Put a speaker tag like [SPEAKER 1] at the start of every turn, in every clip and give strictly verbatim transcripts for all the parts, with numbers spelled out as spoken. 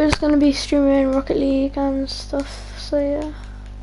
[SPEAKER 1] just gonna be streaming Rocket League and stuff, so yeah.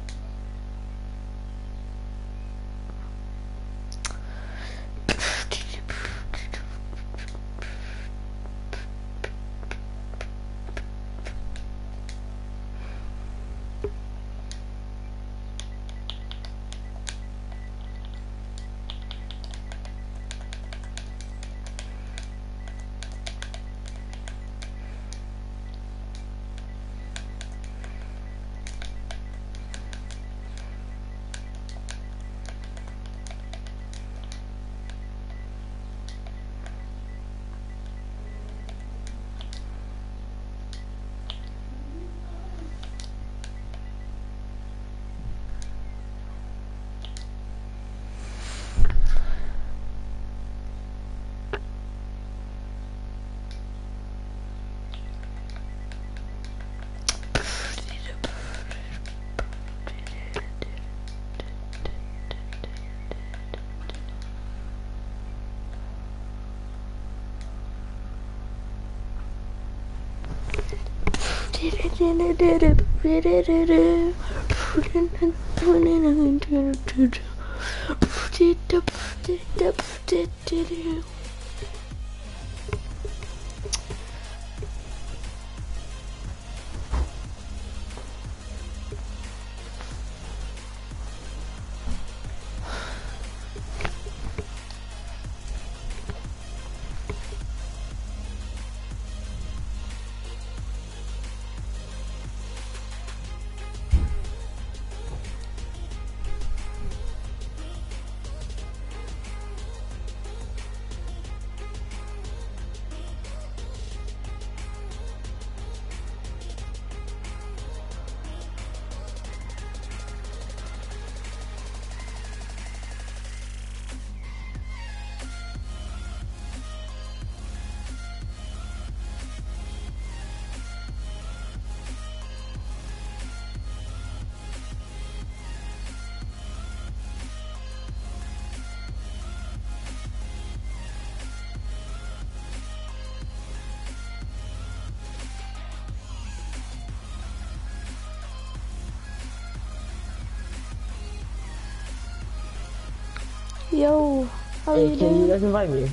[SPEAKER 1] Yo, how are
[SPEAKER 2] hey,
[SPEAKER 1] you
[SPEAKER 2] can
[SPEAKER 1] doing?
[SPEAKER 2] you guys invite me?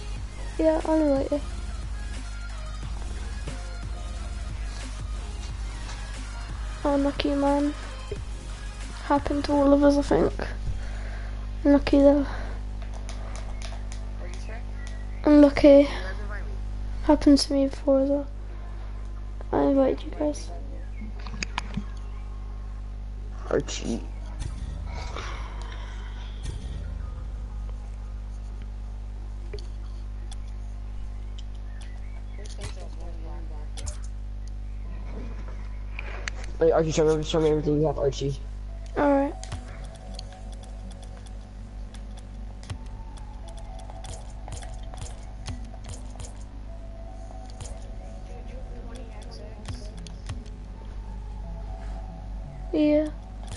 [SPEAKER 1] Yeah, I'll invite you. Unlucky man. Happened to all of us, I think. Unlucky though. Unlucky. Happened to me before as well. I invited you guys.
[SPEAKER 2] Archie. Wait, Archie, show me, show me everything you have, Archie.
[SPEAKER 1] Alright. Yeah.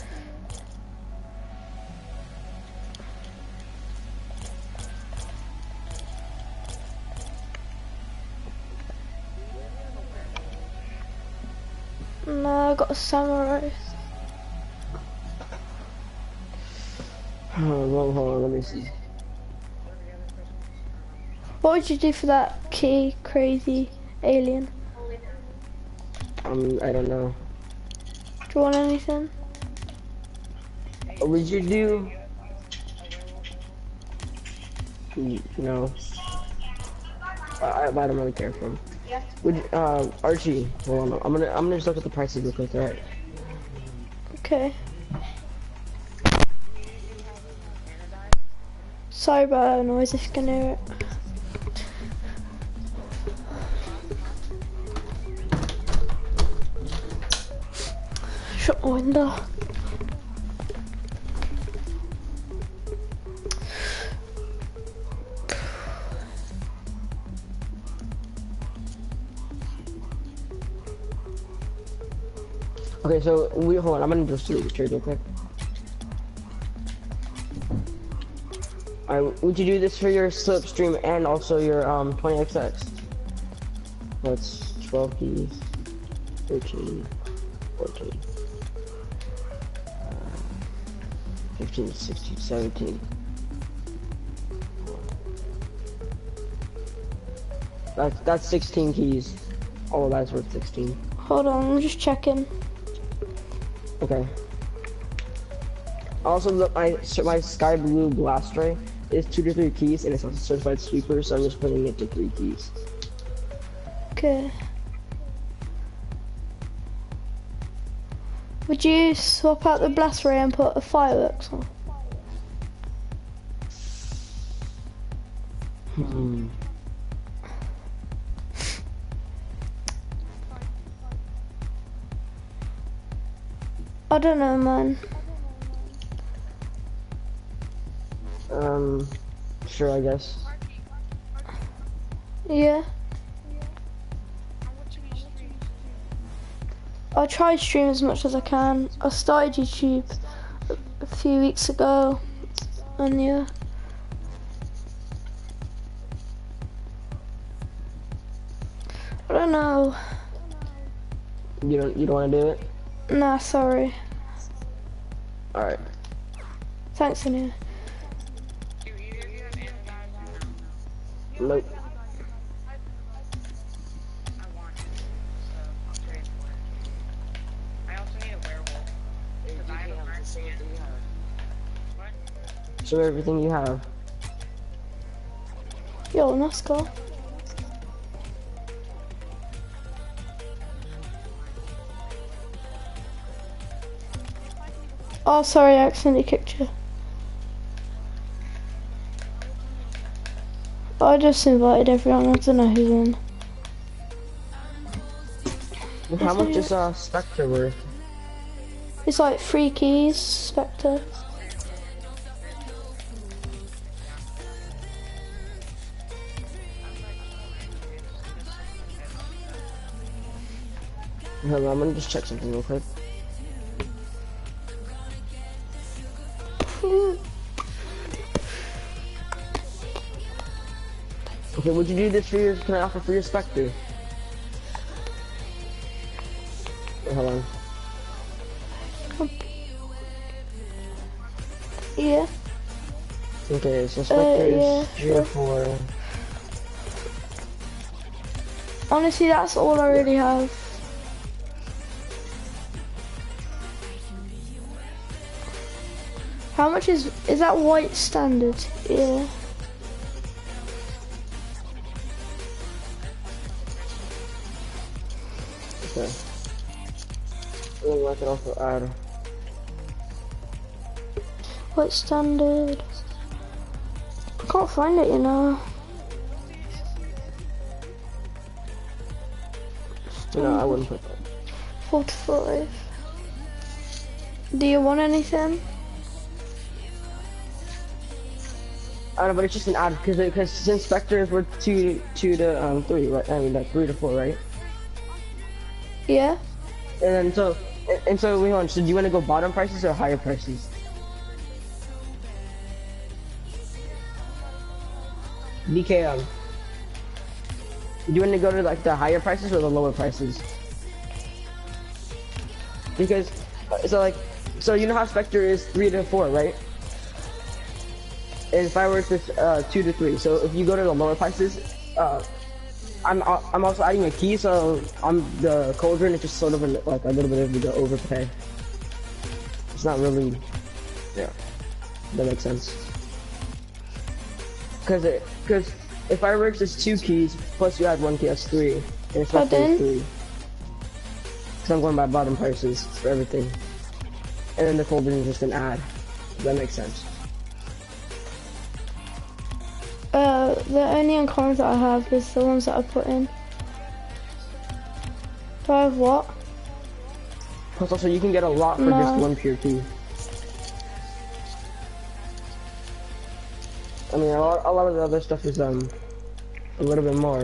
[SPEAKER 1] No, I got a samurai.
[SPEAKER 2] Hold on, hold on, let me see.
[SPEAKER 1] What would you do for that key crazy alien?
[SPEAKER 2] Um, I don't know.
[SPEAKER 1] Do you want anything?
[SPEAKER 2] What would you do? Mm, No. I, I, I don't really care for him. Would you, uh, Archie, hold on, I'm gonna, I'm gonna just look at the prices real quick, alright?
[SPEAKER 1] Okay. Sorry about that noise if you can hear it. Shut my window.
[SPEAKER 2] Okay, so, we, hold on, I'm gonna just do the trade real quick. Alright, would you do this for your slipstream and also your, um, twenty X X? That's twelve keys. thirteen, fourteen, uh, fifteen, sixteen, seventeen. That's that's sixteen keys. All of that's worth sixteen.
[SPEAKER 1] Hold on, I'm just checking.
[SPEAKER 2] Okay. Also, the, my my sky blue blast ray is two to three keys, and it's also certified sweeper, so I'm just putting it to three keys.
[SPEAKER 1] Okay. Would you swap out the blast ray and put a fireworks on?
[SPEAKER 2] Hmm.
[SPEAKER 1] I don't know, man.
[SPEAKER 2] Um, sure, I guess.
[SPEAKER 1] Yeah. I try to stream as much as I can. I started YouTube a, a few weeks ago, and yeah. I don't know.
[SPEAKER 2] You don't you don't want to do it?
[SPEAKER 1] Nah, sorry.
[SPEAKER 2] All right.
[SPEAKER 1] Thanks anyway.
[SPEAKER 2] Nope. Show me everything you have.
[SPEAKER 1] Yo, let's go. Oh, sorry, I accidentally kicked you. I just invited everyone, I don't know who's in.
[SPEAKER 2] How much is uh, Spectre worth?
[SPEAKER 1] It's like three keys, Spectre.
[SPEAKER 2] Hold on, I'm gonna just check something real quick. Okay, would you do this for your, can I offer for your Spectre? Wait, hold on.
[SPEAKER 1] Yeah.
[SPEAKER 2] Okay, so Spectre
[SPEAKER 1] Uh,
[SPEAKER 2] is
[SPEAKER 1] yeah,
[SPEAKER 2] three or four.
[SPEAKER 1] Honestly, that's all I really have. How much is, is that white standard? Yeah.
[SPEAKER 2] Okay. And then I can also add.
[SPEAKER 1] White standard. I can't find it, you know.
[SPEAKER 2] No, I wouldn't put that.
[SPEAKER 1] forty-five. Do you want anything?
[SPEAKER 2] I don't know, but it's just an add because because since Spectre is worth two two to um three, right? I mean, like three to four, right?
[SPEAKER 1] Yeah.
[SPEAKER 2] And then so and, and so wait on. So do you want to go bottom prices or higher prices? D K M. Do you want to go to like the higher prices or the lower prices? Because uh, so like so you know how Spectre is three to four, right? And Fireworks is uh, two to three. So if you go to the lower prices, uh, I'm I'm also adding a key. So I'm the Cauldron is just sort of a, like a little bit of the overpay. It's not really, yeah, that makes sense. Cause it cause if Fireworks is two keys plus you add one key, that's three, and it's not three. Cause I'm going by bottom prices for everything, and then the Cauldron is just an add. That makes sense.
[SPEAKER 1] Uh, the only uncommons that I have is the ones that I put in. Do I have what?
[SPEAKER 2] Plus also you can get a lot for
[SPEAKER 1] No.
[SPEAKER 2] just one pure key. I mean, a lot, a lot of the other stuff is um a little bit more.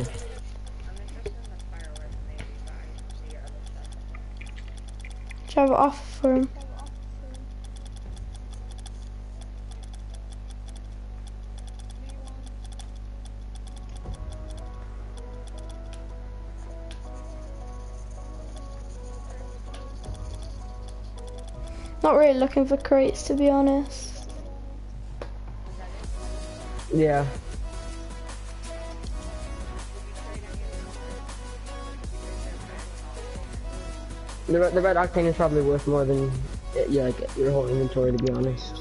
[SPEAKER 1] Do you have an offer for him? Not really looking for crates, to be honest.
[SPEAKER 2] Yeah. The, re- the red octane is probably worth more than uh, yeah, like your whole inventory, to be honest.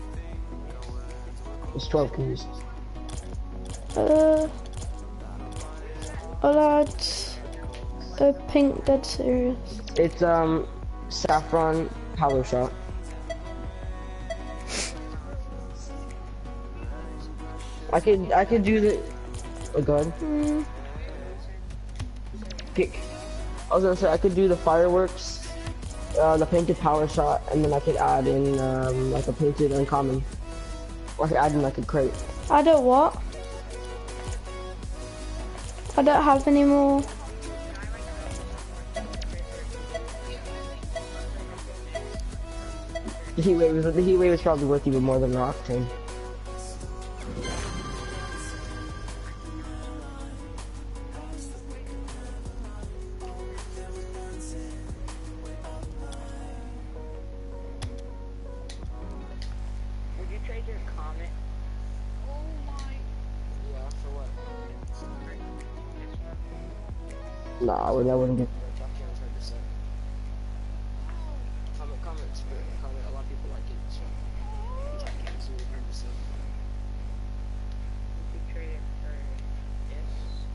[SPEAKER 2] It's twelve keys.
[SPEAKER 1] Uh, I'll add a pink dead serious.
[SPEAKER 2] It's um saffron power shot. I could I could do the. Oh god.
[SPEAKER 1] Mm.
[SPEAKER 2] Pick. I was gonna say I could do the fireworks, uh, the painted power shot, and then I could add in um, like a painted uncommon. Or I could add in like a crate.
[SPEAKER 1] I don't what? I don't have any more.
[SPEAKER 2] The heat wave was the heat wave is probably worth even more than the octane.
[SPEAKER 3] Would you trade your Comet? Oh my. Yeah, for what?
[SPEAKER 2] Nah, I wouldn't, I wouldn't get.
[SPEAKER 3] Comet, Comet's good. Comet, a lot of people like it, so I can't see it percent. You could trade it for yes.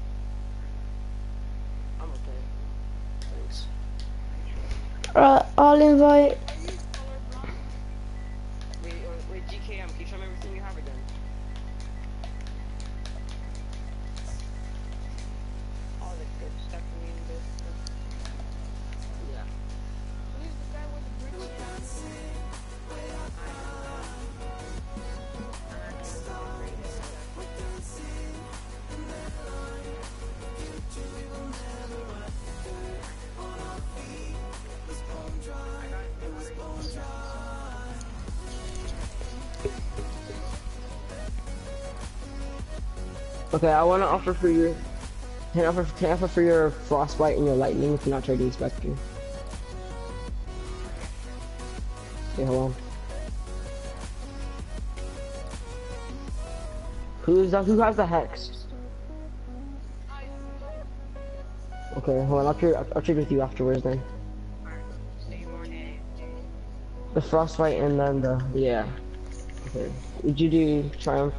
[SPEAKER 3] I'm okay. Thanks.
[SPEAKER 1] Right, I'll invite.
[SPEAKER 3] Wait, uh, wait, G K M, can you show me everything you have again? All the good stuff you need to yeah. Who's the guy with the bridge?
[SPEAKER 2] Okay, I want to offer for your. Can I offer, can I offer for your frostbite and your lightning if you're not trading Spectre? Okay, hold on. Who's that? Who has the hex? Okay, hold on. I'll trade. I'll trade with you afterwards then. The frostbite and then the yeah. Okay. Would you do triumph?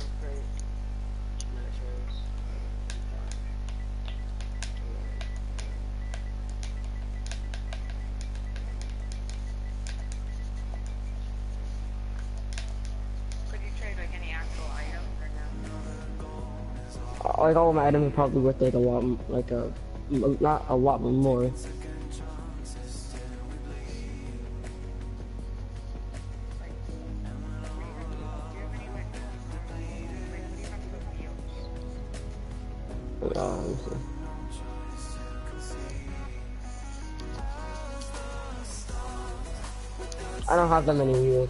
[SPEAKER 3] Could you trade like any actual item or no?
[SPEAKER 2] Like all of my items are probably worth like a lot, m- like a, m- not a lot, but more. Uh, let me see. I don't have that many wheels.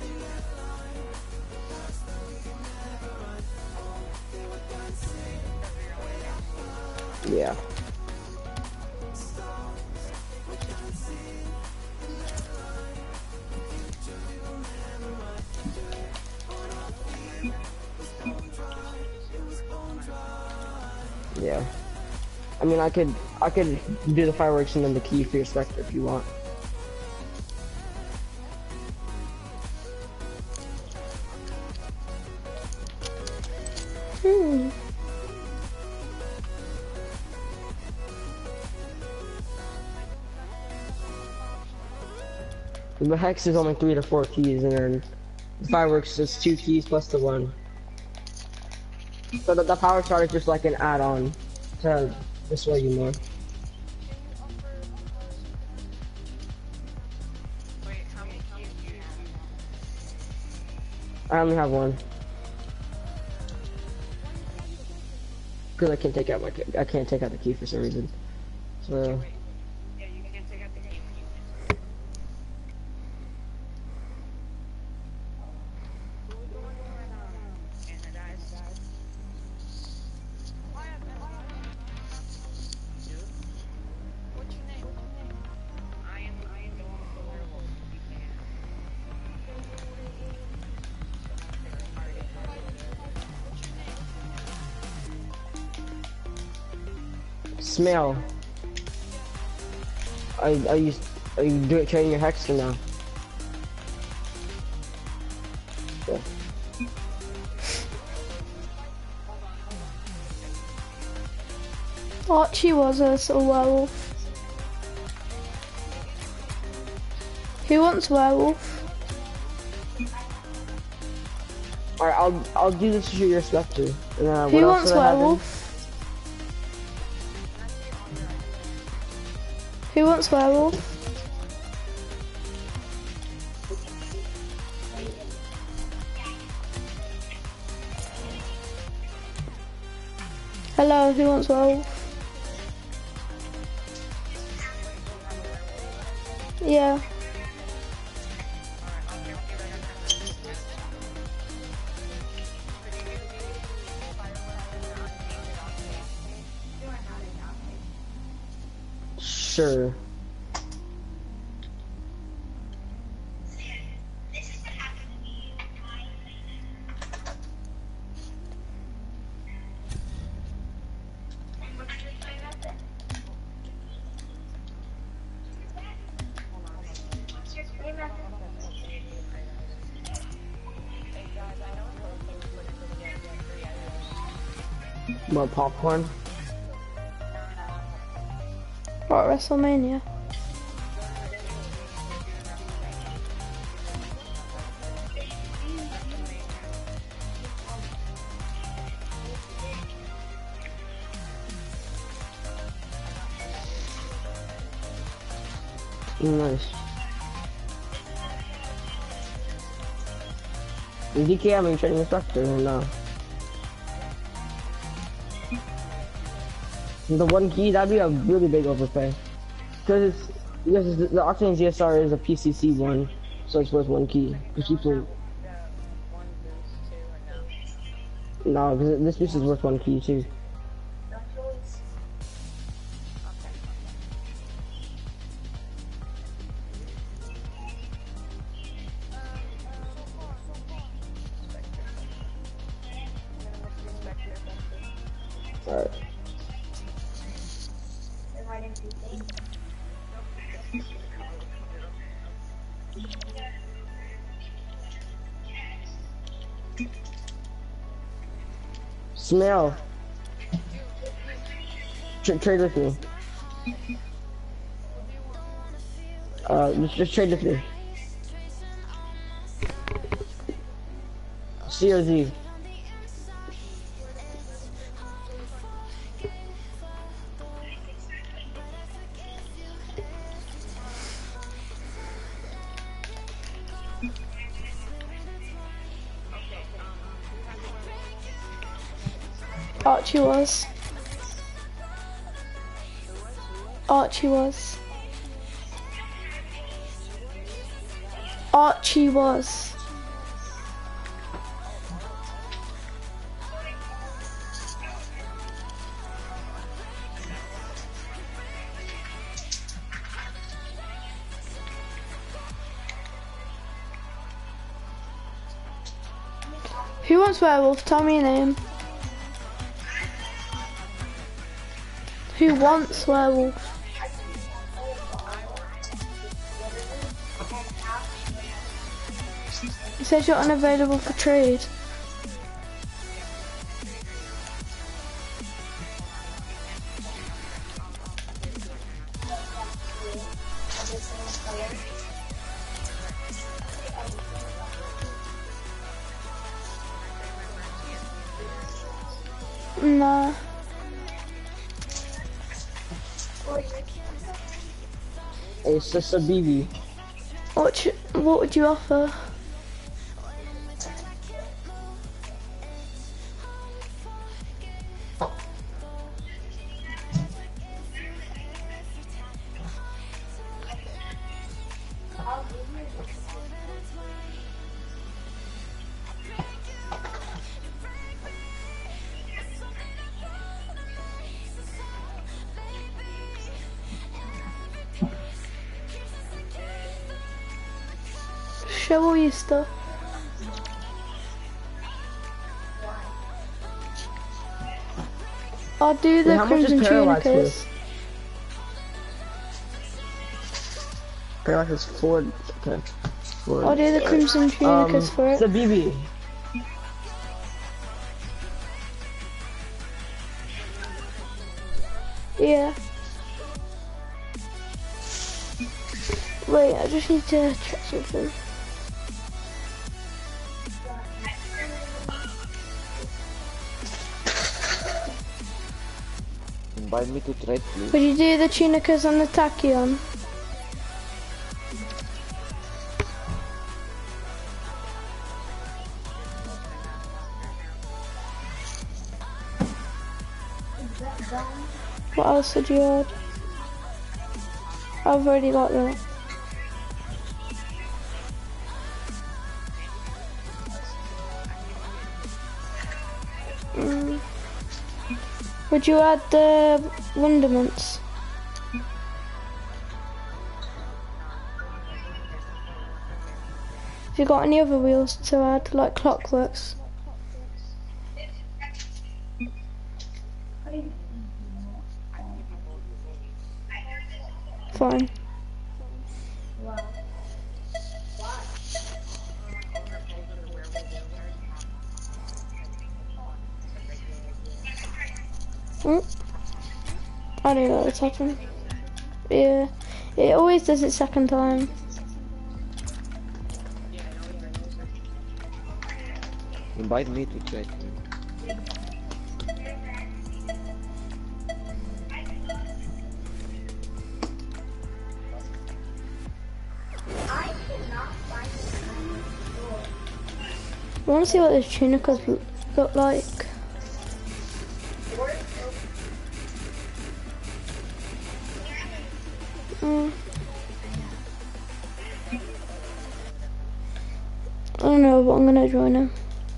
[SPEAKER 2] Yeah. Yeah. I mean, I could, I could do the fireworks and then the key for your Spectre if you want.
[SPEAKER 1] Hmm.
[SPEAKER 2] The hex is only three to four keys, and then the fireworks is two keys plus the one. So the, the power shot is just like an add-on to display you more.
[SPEAKER 3] Wait, how many keys do you have?
[SPEAKER 2] I only have one. Because I can't take out my key- I can't take out the key for some reason. So
[SPEAKER 3] Yeah, you can't take out the key. What's your name? I am, I am the one with the werewolf. You can.
[SPEAKER 2] Smell. Are, are you are you doing training your Hexter now? Yeah.
[SPEAKER 1] Archie was a sort of werewolf. Who wants werewolf?
[SPEAKER 2] Alright, I'll I'll do this to shoot your Spectre. And, uh,
[SPEAKER 1] Who
[SPEAKER 2] what else
[SPEAKER 1] wants
[SPEAKER 2] did I have in?
[SPEAKER 1] werewolf? Who wants werewolf? Hello, who wants werewolf? Yeah.
[SPEAKER 2] Sure. More popcorn?
[SPEAKER 1] What, WrestleMania?
[SPEAKER 2] Nice. Is D K having training instructor or no? The one key, that'd be a really big overpay. Because it's, because it's, the Octane Z S R is a P C C one, so it's worth one key. Because people, no, because this piece is worth one key too. Alright. Smell. Tra trade with me. Uh, just, just trade with me. C or Z.
[SPEAKER 1] Archie was. Archie was. Archie was. Who wants werewolf? Tell me a name. Who wants werewolf? It says you're unavailable for trade. Nah.
[SPEAKER 2] Hey, Sister B B.
[SPEAKER 1] What, you, what would you offer? Show all your stuff. I'll do the
[SPEAKER 2] Wait, how much is
[SPEAKER 1] Crimson
[SPEAKER 2] Parallax
[SPEAKER 1] Tunicas.
[SPEAKER 2] worth? Parallax is four. Okay. Four.
[SPEAKER 1] I'll do the Crimson Tunicas
[SPEAKER 2] um,
[SPEAKER 1] for it.
[SPEAKER 2] It's a B B.
[SPEAKER 1] Yeah. Wait, I just need to check something.
[SPEAKER 4] Invite me to trade, please.
[SPEAKER 1] Would you do the Tunicas on the Tachyon? What else did you add? I've already got that. Mm. Would you add the Wonderments? Have you got any other wheels to add, like Clockworks? Fine. Mm. I don't know what's happened. Yeah, it always does it second time.
[SPEAKER 4] Invite me to trade.
[SPEAKER 1] I want to see what those tunicas look, look like. Mm. I don't know, but I'm gonna join him.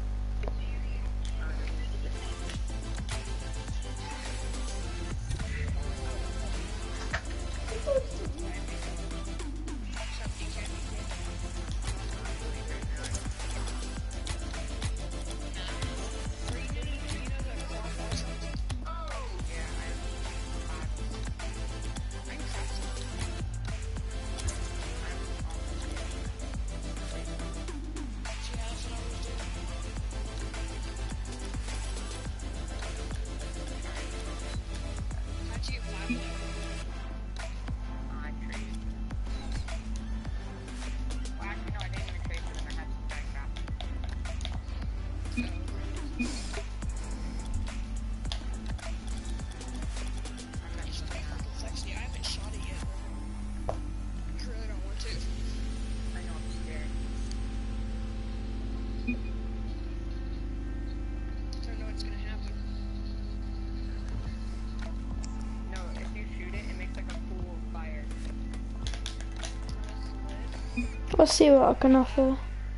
[SPEAKER 1] Let's see what I can offer.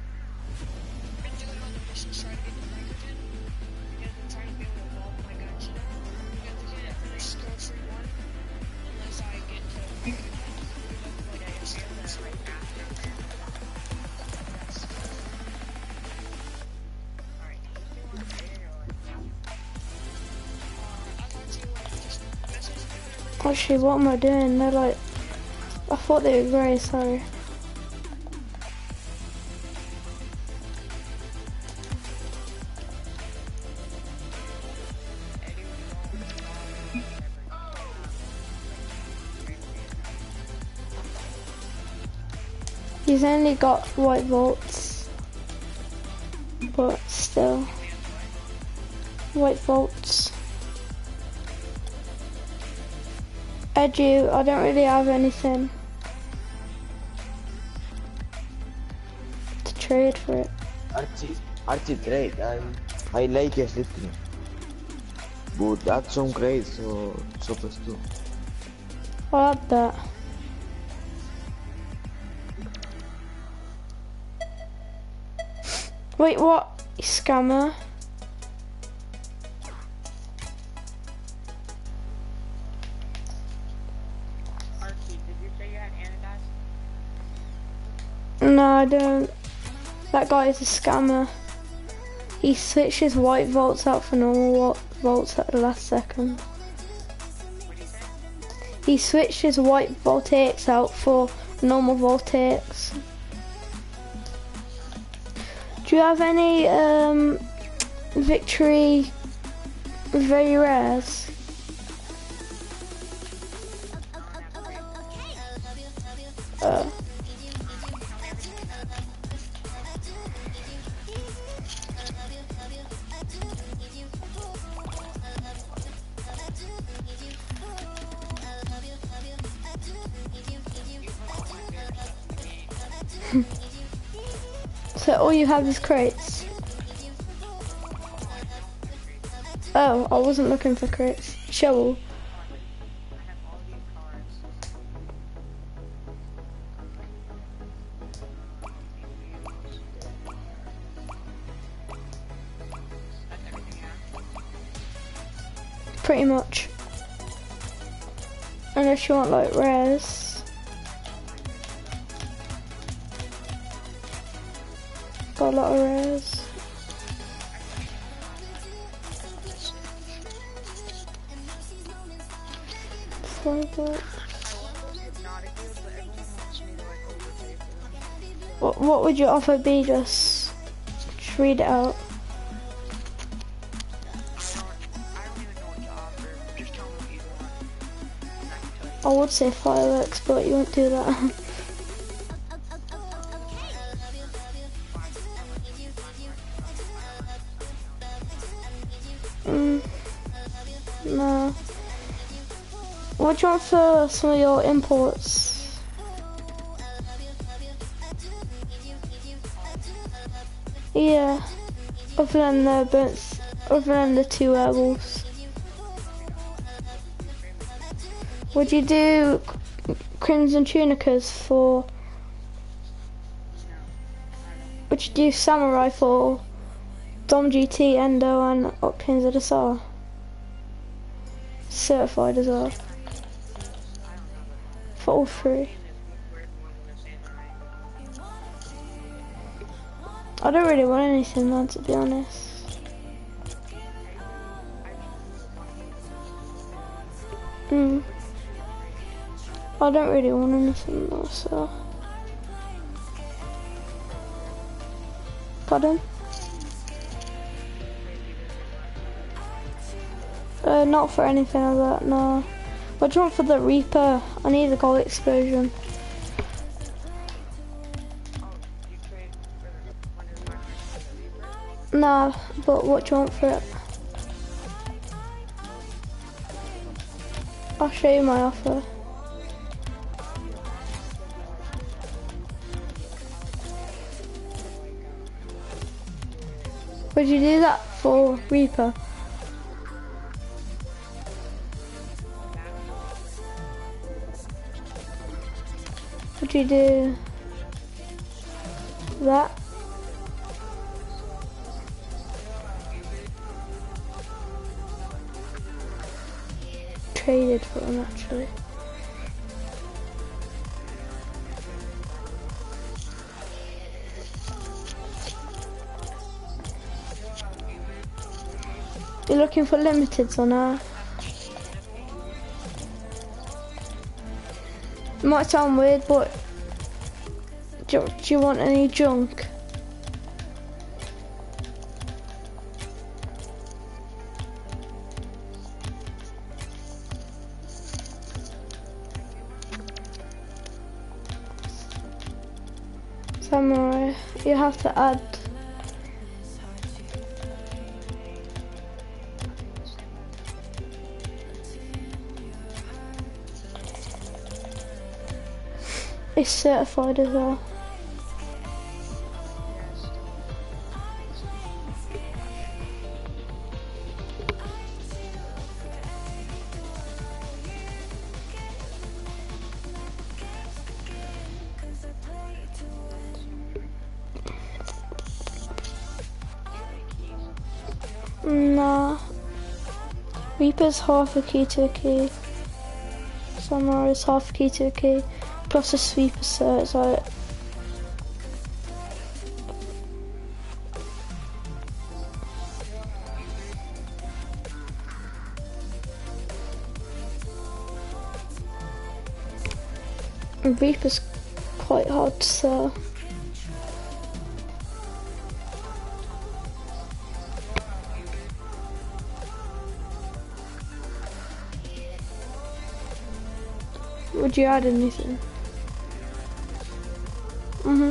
[SPEAKER 1] Actually, what am I doing? They're like, I thought they were grey, sorry. He's only got white vaults, but still, white vaults. Edu, I don't really have anything to trade for it.
[SPEAKER 4] Archie, Archie trade. I, I like your little. But that's some great, so supposed to.
[SPEAKER 1] I'll add that. Wait, what? Scammer?
[SPEAKER 3] Archie, did you say you had anodized?
[SPEAKER 1] No, I don't. That guy is a scammer. He switches white vaults out for normal volts at the last second.
[SPEAKER 3] What do you say?
[SPEAKER 1] He switched his white voltaics out for normal voltaics. Do you have any um, victory very rares? Uh. So all you have is crates? Oh, I wasn't looking for crates. Shovel.
[SPEAKER 3] I have all these cards. That's everything you have?
[SPEAKER 1] Pretty much. Unless you want like rares. Got a lot of rares. Five bucks. What, what would your offer be? Just, just read it out. I would say fireworks, but you won't do that. mm, no. What do you want for some of your imports? Yeah, other than the burnt, other than the two werewolves. Would you do Crimson Tunicas for? Would you do Samurai for Dom G T, Endo, and Octanes of the Sar? Certified as well. For all three. I don't really want anything, man, to be honest. Hmm. I don't really want anything though, so. Pardon? Uh, not for anything like that, no. What do you want for the Reaper? I need the gold explosion. Nah, but what do you want for it? I'll show you my offer. Would you do that for Reaper? Would you do that? Traded for them actually. You're looking for limiteds or no? It might sound weird, but do you, do you want any junk? Samurai, you have to add. It's certified as well. Nah. Reaper's half a key to a key. Samurai is half a key to a key. Plus a sweeper cert, so Reaper's quite hard to sell. Would you add anything? Mm-hmm.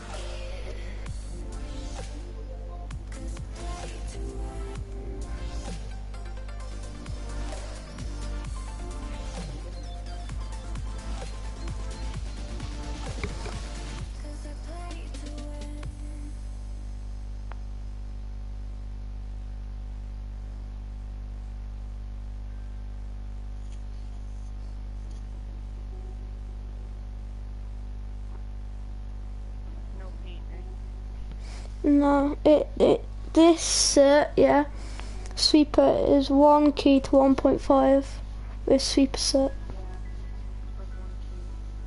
[SPEAKER 3] No paint, right?
[SPEAKER 1] No, it, it, this set, yeah, Sweeper is one key to one point five with Sweeper set.
[SPEAKER 3] Like one key.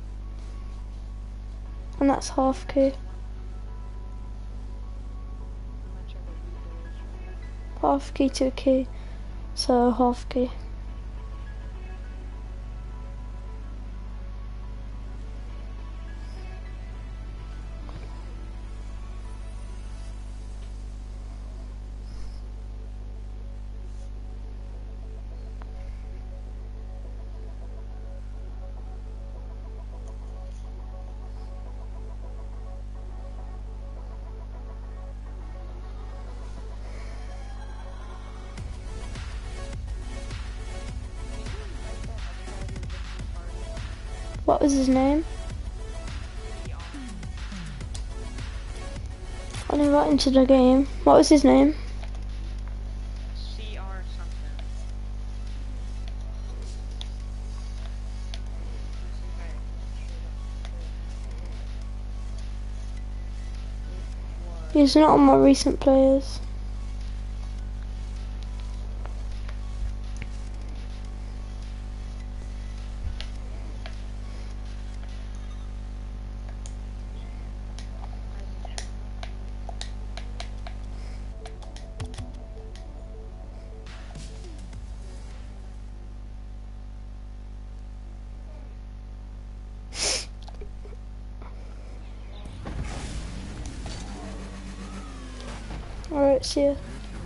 [SPEAKER 1] And that's half key.
[SPEAKER 3] I'm gonna check what Reaper is.
[SPEAKER 1] Half key to a key, so half key. What was his name? I'll invite him to the game. What was his name?
[SPEAKER 3] C R something.
[SPEAKER 1] He's not on my recent players. Alright, see ya.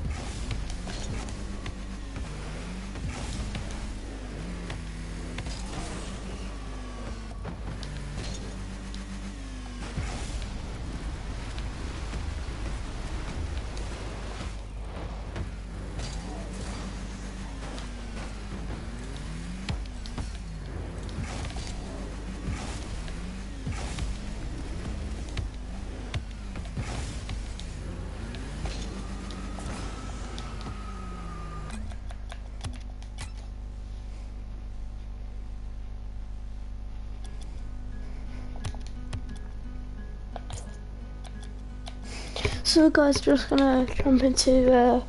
[SPEAKER 1] So guys, just gonna jump into uh,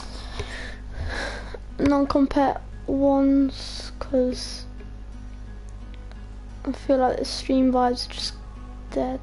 [SPEAKER 1] non-compet ones because I feel like the stream vibes are just dead.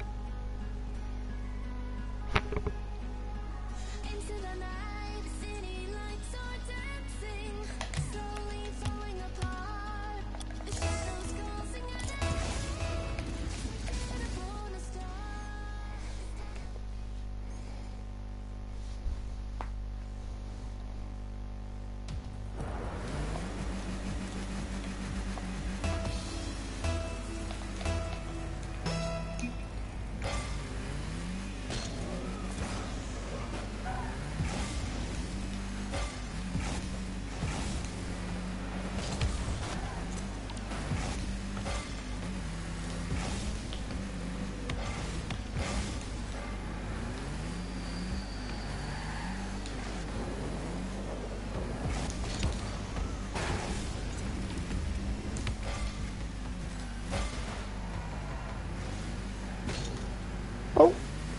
[SPEAKER 1] Oh.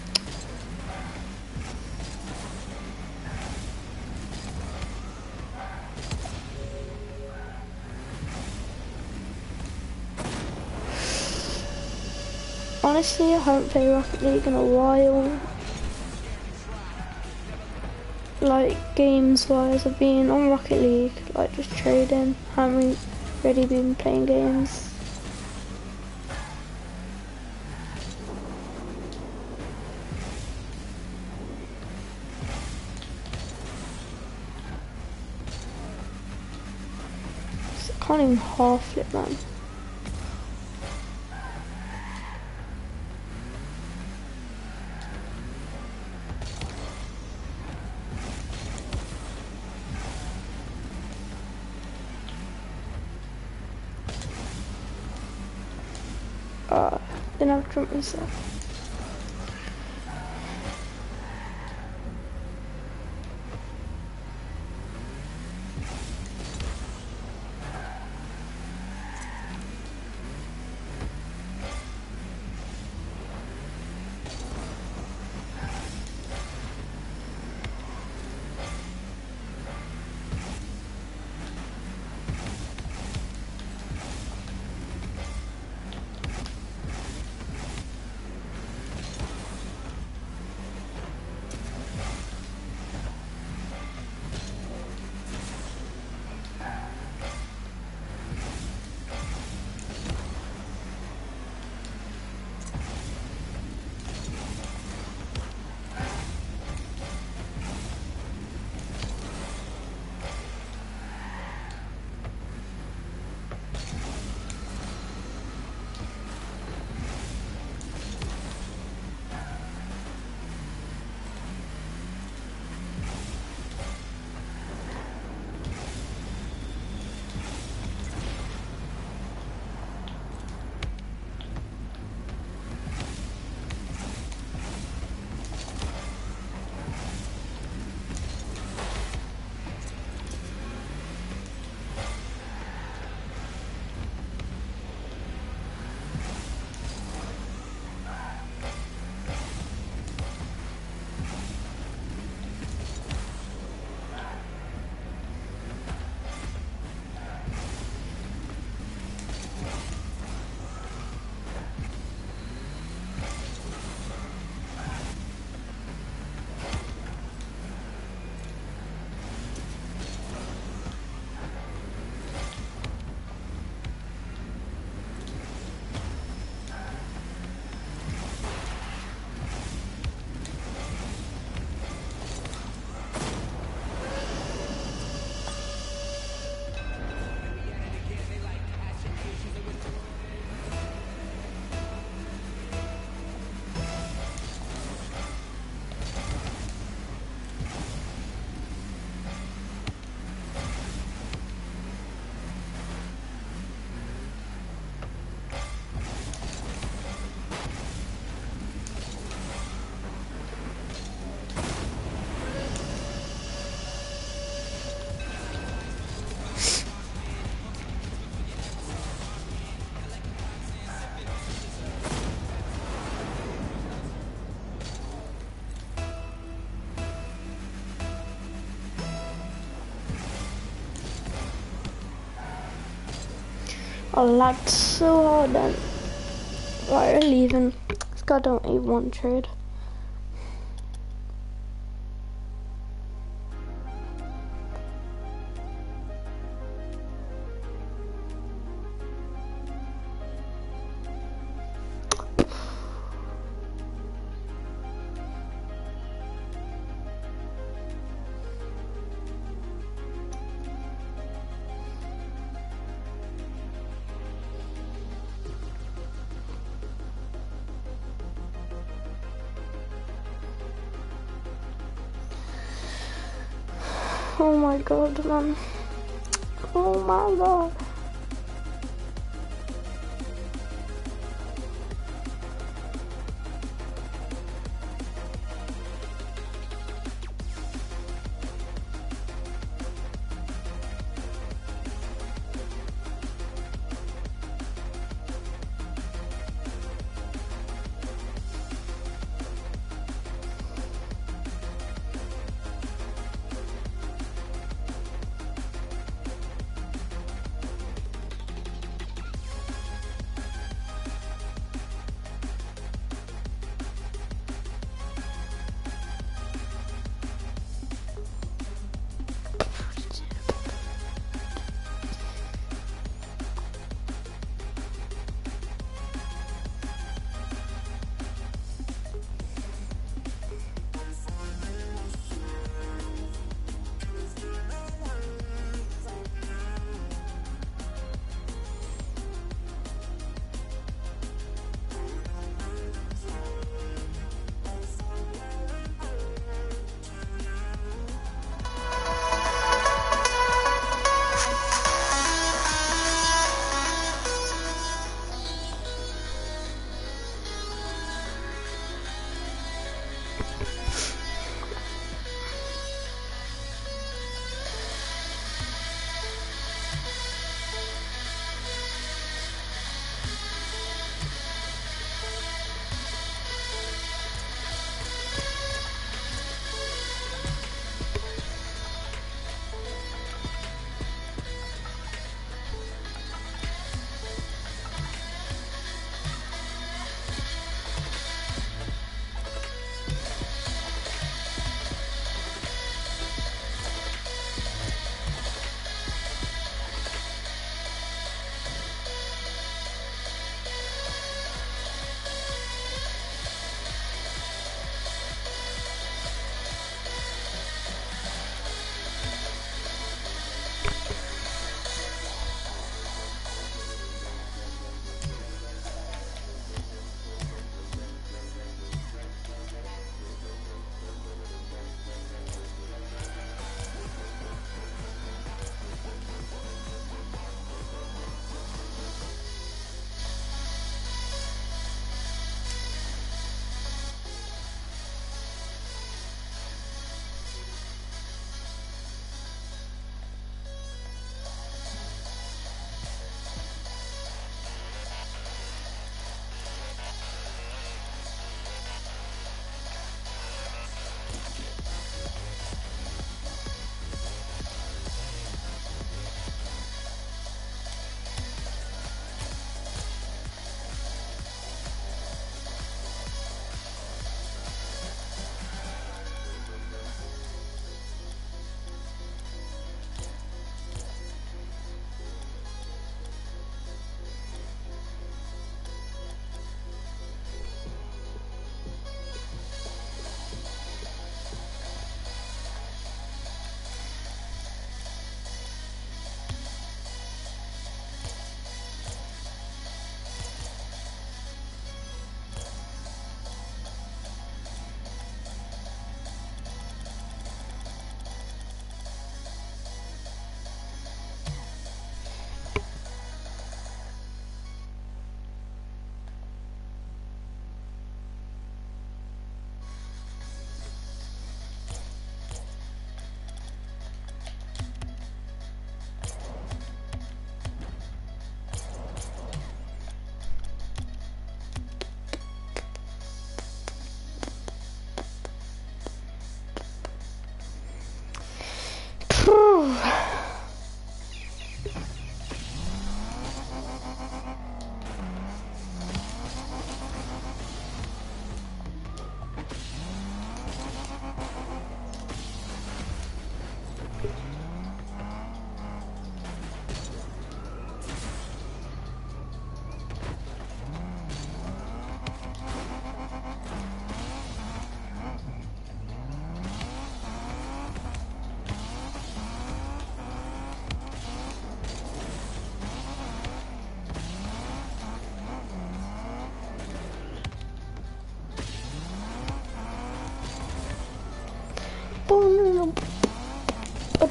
[SPEAKER 1] Honestly, I haven't played Rocket League in a while. Like, games-wise, I've been on Rocket League, like just trading. Haven't really been playing games. can't even half it, man. Uh, then I've jumped myself. I lagged so hard then. Right, we're leaving. This guy don't even want trade. Oh my god, man. Oh my god.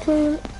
[SPEAKER 1] for it.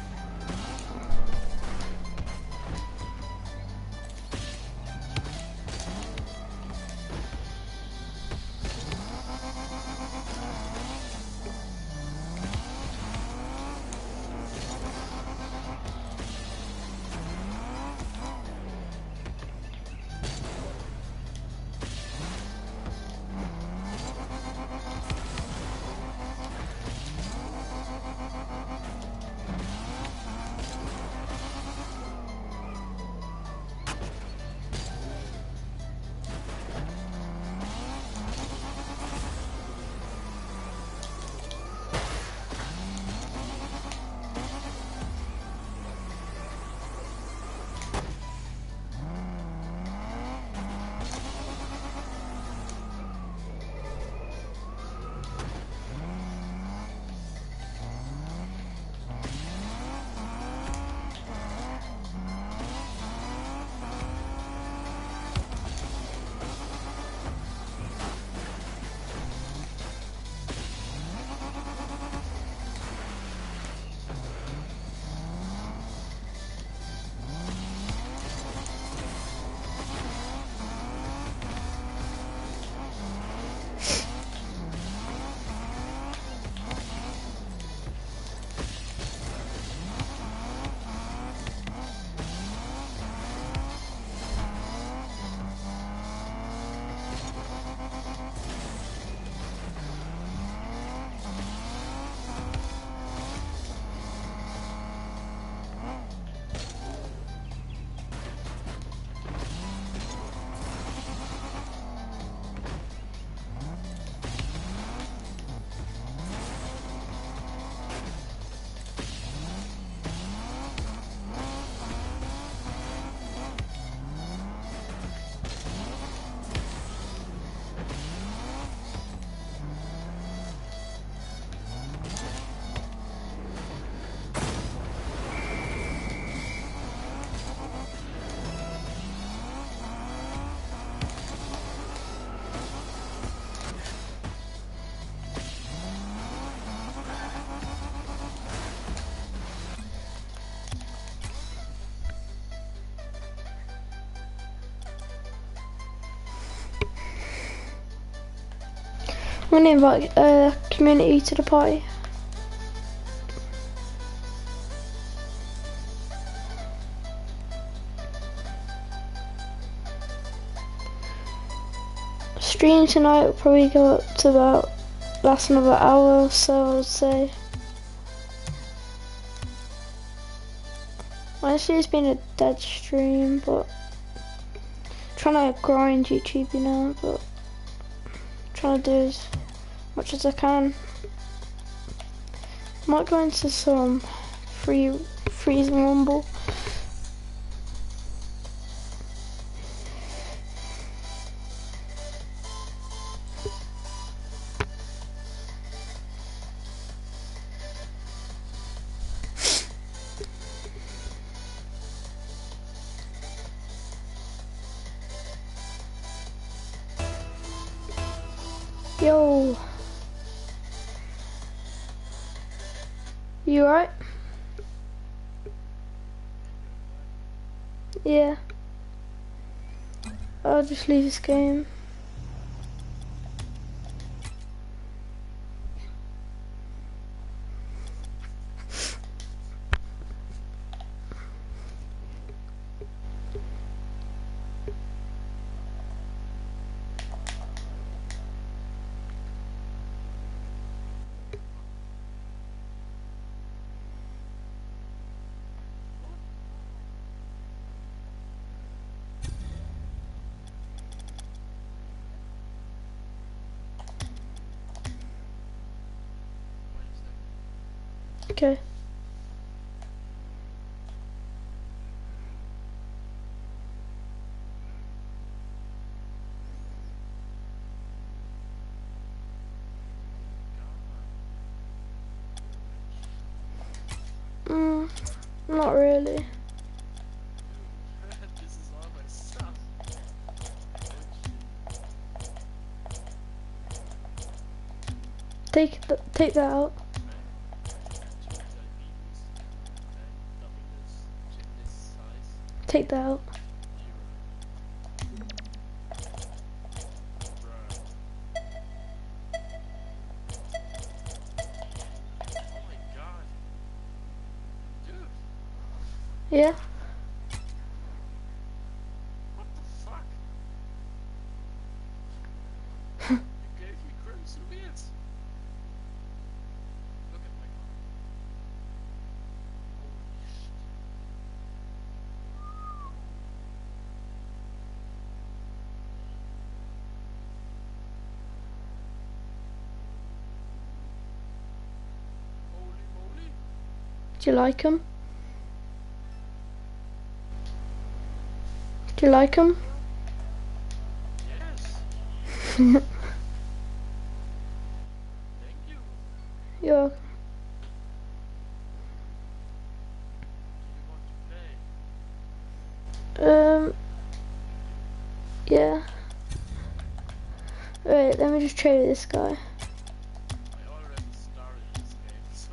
[SPEAKER 1] I'm gonna invite a community to the party. Stream tonight will probably go up to about last another hour or so, I would say. Honestly, it's been a dead stream, but I'm trying to grind YouTube, you know, but I'm trying to do as much as I can. Might go into some free freeze and rumble. Yo, you alright? Yeah, I'll just leave this game. Okay. Mm, not really.
[SPEAKER 3] This is all my stuff.
[SPEAKER 1] Take th take that out. Take that out.
[SPEAKER 5] Oh my god. Dude,
[SPEAKER 1] Yeah.
[SPEAKER 5] what the fuck? You gave me crimson beards. Look at my car. Holy shit. Holy moly.
[SPEAKER 1] Do you like him? Do you like him?
[SPEAKER 5] Yes.
[SPEAKER 1] You're
[SPEAKER 5] Thank you.
[SPEAKER 1] welcome.
[SPEAKER 5] Do you want to play?
[SPEAKER 1] Um. Yeah. Wait, let me just trade with this guy.
[SPEAKER 5] I already started this game, so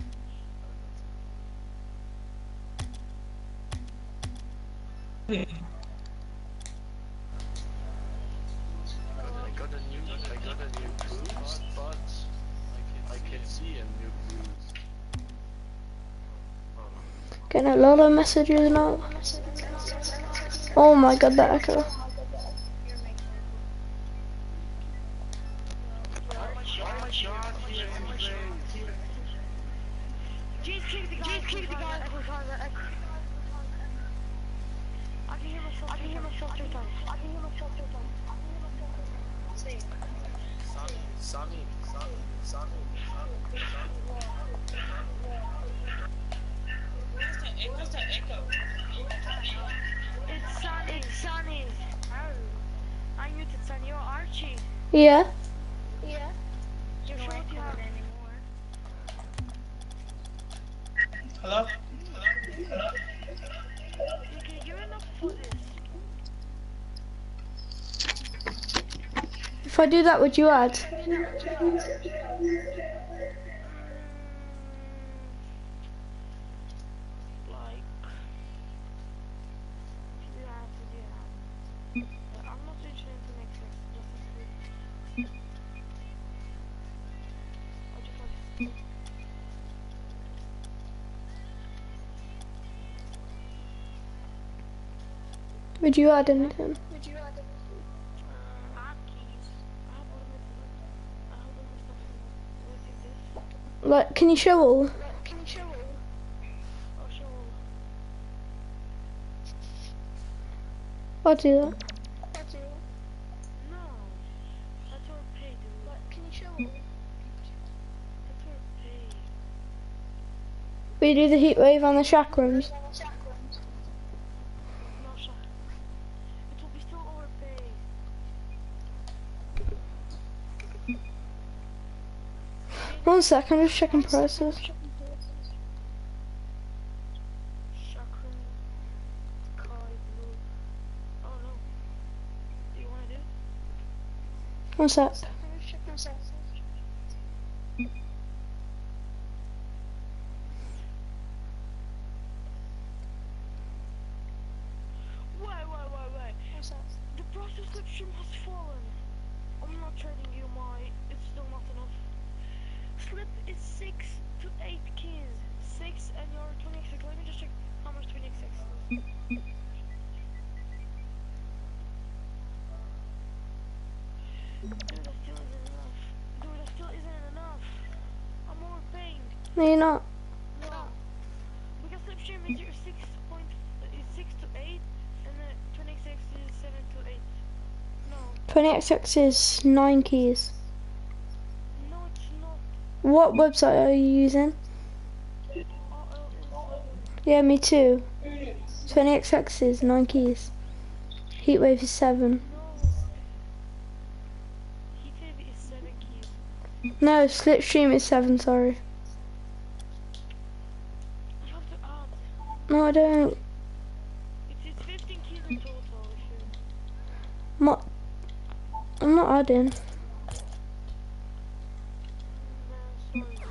[SPEAKER 5] I got a new, I got a new boost, but I can, I can see a new boost.
[SPEAKER 1] Getting a lot of messages now. Oh my god, that echo.
[SPEAKER 3] Just kick the guy. Just kick the guy. I can hear myself. I can hear myself two times. I can hear myself two times.
[SPEAKER 5] Sunny, sunny, sunny, sunny, sunny, sunny. What's that echo?
[SPEAKER 3] It's Sunny. It's Sunny. Oh. I muted Sunny. You're Archie.
[SPEAKER 1] Yeah.
[SPEAKER 3] Yeah. You're sure what you have anymore.
[SPEAKER 6] Hello?
[SPEAKER 3] Okay, you're enough for this.
[SPEAKER 1] If I do that, would you add?
[SPEAKER 3] Like, yeah, yeah. But I'm not interested in next sex. Just a I just like.
[SPEAKER 1] Would you add anything?
[SPEAKER 3] Would you rather? Uh, hotkeys. I have all my I have all my stuff. What is this?
[SPEAKER 1] Like, can you show all?
[SPEAKER 3] Can you show all? I'll show all.
[SPEAKER 1] I'll do that.
[SPEAKER 3] That's all. No. That's our pay, dude. But can you show all? That's our pay.
[SPEAKER 1] We do the heat wave and the chakrams.
[SPEAKER 3] No, shut. It will be still overpaid.
[SPEAKER 1] One sec, I'm just checking prices.
[SPEAKER 3] Chakram. Kai blue. Oh no. Do you wanna do?
[SPEAKER 1] One sec.
[SPEAKER 3] Wait, wait, wait, wait. The price of subscription has fallen. I'm not trading you my. It's still not enough. Slip is six to eight keys. Six and you're twenty-six. Let me just check how much twenty-six is. Dude, that still isn't enough. Dude, that still isn't enough. I'm overpaying.
[SPEAKER 1] No, you're not.
[SPEAKER 3] No. Because slipstream is your six point is six to eight and the twenty-six is seven to eight. No.
[SPEAKER 1] twenty X X is nine keys.
[SPEAKER 3] No, it's not.
[SPEAKER 1] What website are you using?
[SPEAKER 3] Uh, uh,
[SPEAKER 1] Yeah, me too. twenty X X is nine keys. Heatwave is seven.
[SPEAKER 3] no. Heatwave is seven keys.
[SPEAKER 1] No, Slipstream is seven, sorry.
[SPEAKER 3] You have to add.
[SPEAKER 1] No, I don't.
[SPEAKER 3] It's, it's fifteen keys in total. If you...
[SPEAKER 1] I'm not, I'm not adding.
[SPEAKER 3] No, sorry. dude.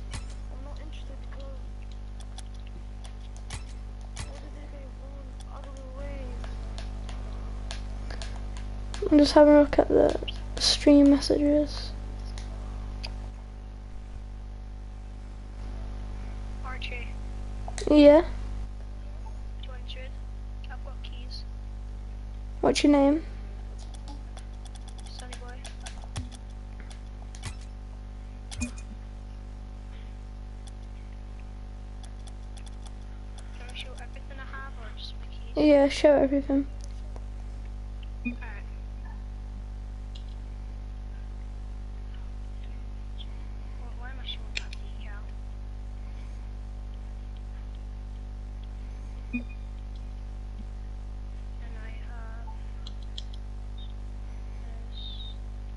[SPEAKER 3] I'm not interested because. What did they want? I don't
[SPEAKER 1] just having a look at the stream messages.
[SPEAKER 3] Archie,
[SPEAKER 1] Yeah.
[SPEAKER 3] do you want to? I've got keys.
[SPEAKER 1] What's your name?
[SPEAKER 3] Sunny boy. Can I show everything I have or just my keys?
[SPEAKER 1] Yeah, show everything.
[SPEAKER 3] Alright. Well, why am I showing that decal? And I have this.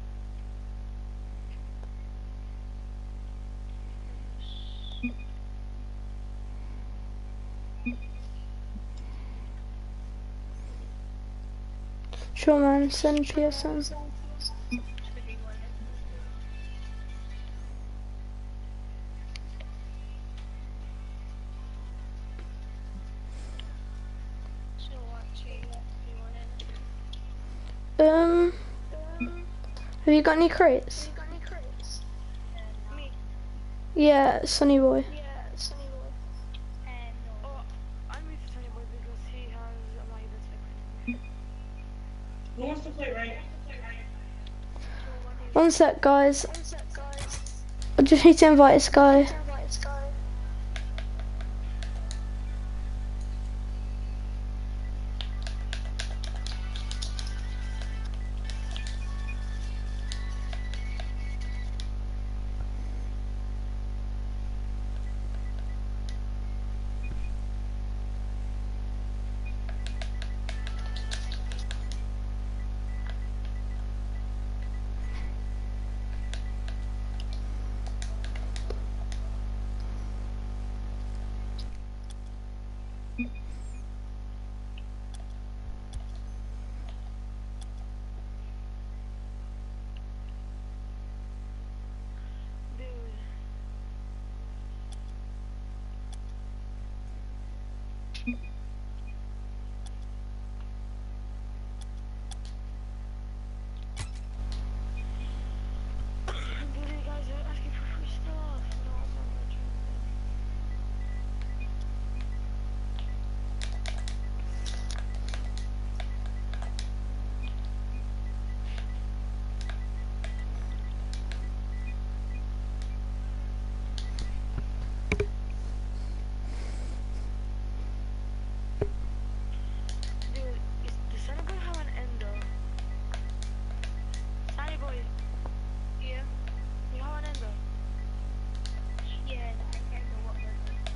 [SPEAKER 3] This.
[SPEAKER 1] Sure, man. Send P S N.
[SPEAKER 3] Should be one. So what do you, do you want in?
[SPEAKER 1] Um, have you got any crates?
[SPEAKER 3] got any crates? Me?
[SPEAKER 1] Yeah, Sunny boy.
[SPEAKER 3] Yeah, Sunny boy. And no.
[SPEAKER 6] Oh, I'm with Sunny Boy because he has my best friend.
[SPEAKER 7] Who wants to play right?
[SPEAKER 1] One sec, guys.
[SPEAKER 3] What's up, guys?
[SPEAKER 1] I just need to invite this guy.
[SPEAKER 3] Invite this guy.
[SPEAKER 6] Dude, dude, you guys are asking for free stuff. No, I'm not returning them. Dude, is, does Sunny Boy have an endo? Sunny Boy,
[SPEAKER 3] Yeah.
[SPEAKER 6] you have an endo?
[SPEAKER 3] Yeah, I can't know what we're doing.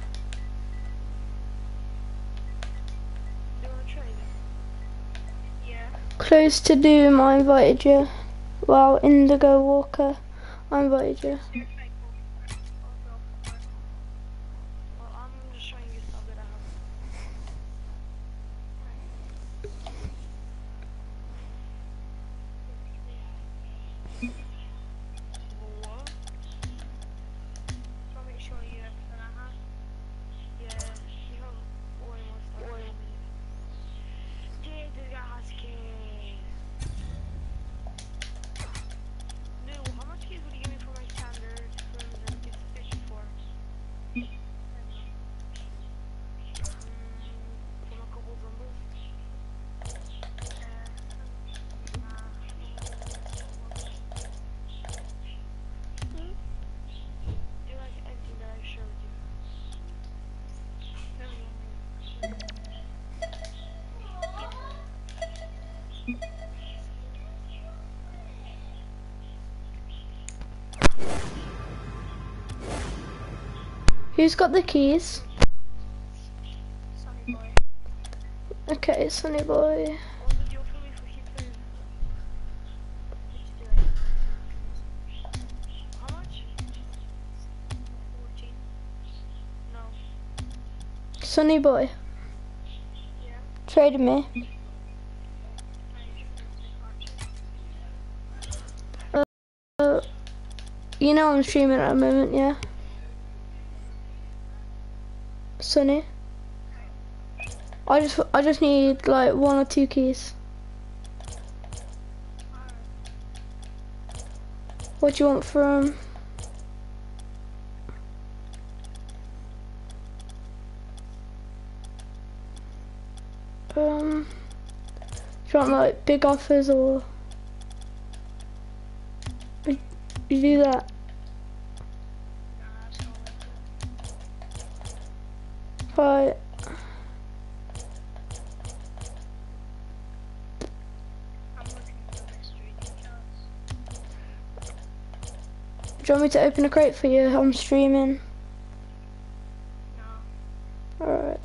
[SPEAKER 6] Do you want to trade?
[SPEAKER 3] Yeah.
[SPEAKER 1] Close to Doom, I invited you. Well, Indigo Walker, I invited you.
[SPEAKER 3] Your cycle. Also,
[SPEAKER 6] Well, I'm just showing you stuff that I have. What?
[SPEAKER 3] so make sure you everything I have.
[SPEAKER 6] Yeah, you have way more stuff. Way more. Dude, this guy has keys. Dude, how much keys would you give me for my standard films and it's fifty-four? Mm, for my couple numbers? Do you like anything that I showed you?
[SPEAKER 1] Who's got the keys?
[SPEAKER 3] Sunny boy.
[SPEAKER 1] Okay, Sunny boy.
[SPEAKER 6] What would you offer me for Hitler?
[SPEAKER 3] Let's do it.
[SPEAKER 6] How much?
[SPEAKER 3] fourteen.
[SPEAKER 6] No.
[SPEAKER 1] Sunny boy.
[SPEAKER 3] Yeah.
[SPEAKER 1] Trade me.
[SPEAKER 3] I should take Archie.
[SPEAKER 1] Uh, you know I'm streaming at the moment, yeah? Sunny. I just I just need like one or two keys. What do you want from? Um, do you want like big offers or you you do that? Right. Do you want me to open a crate for you? I'm streaming.
[SPEAKER 6] No.
[SPEAKER 1] Alright.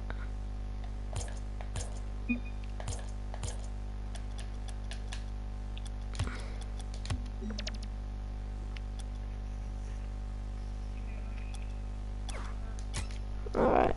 [SPEAKER 1] Alright.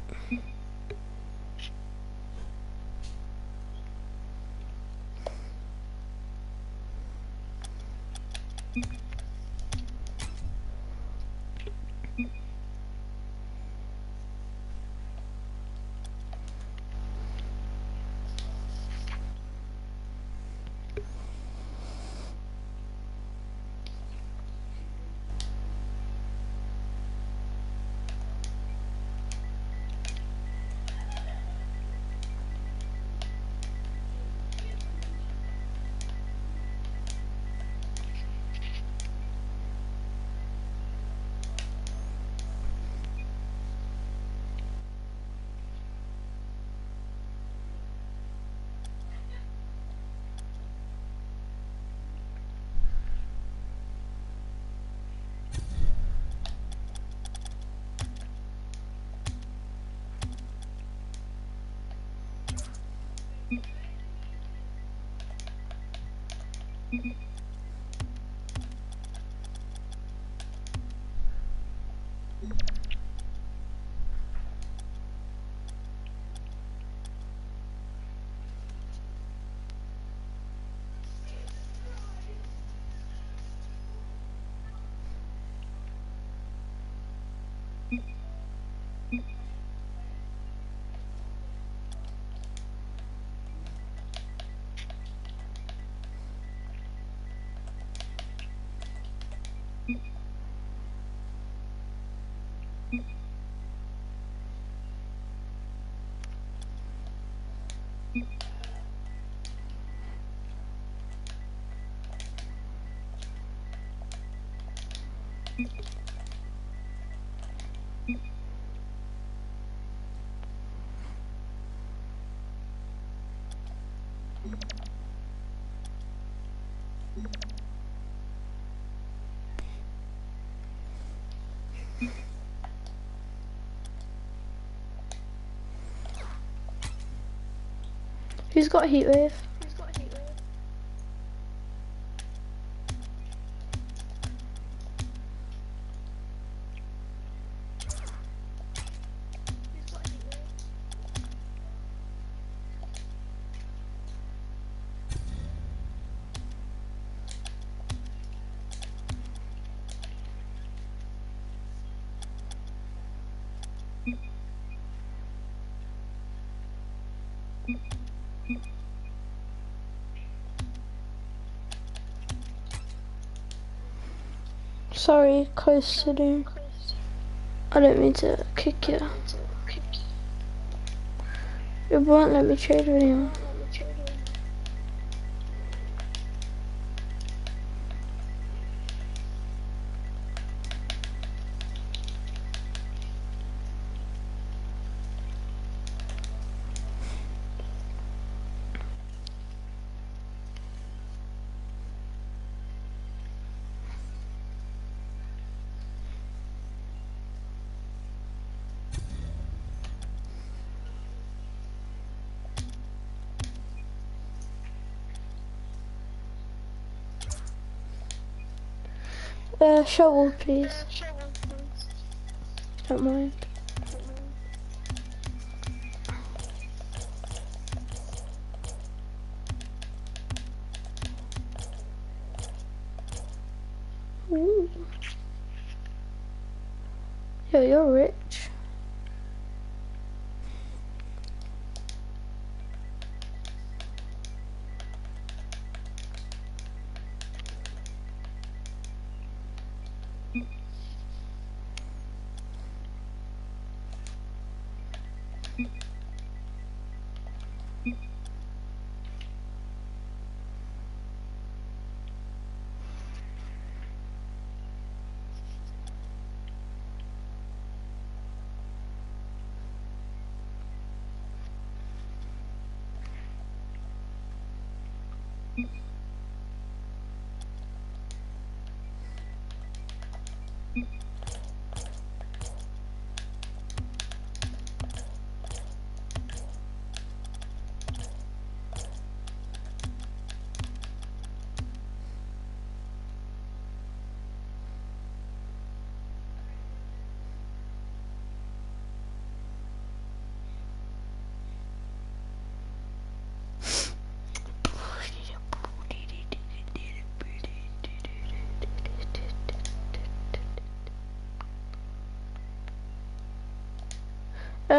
[SPEAKER 1] Who's got a heat wave? Sorry, close to doom. I don't mean to kick you. It won't let me trade with anyone. Uh, shovel, please. Don't mind. Ooh. Yo, you're rich.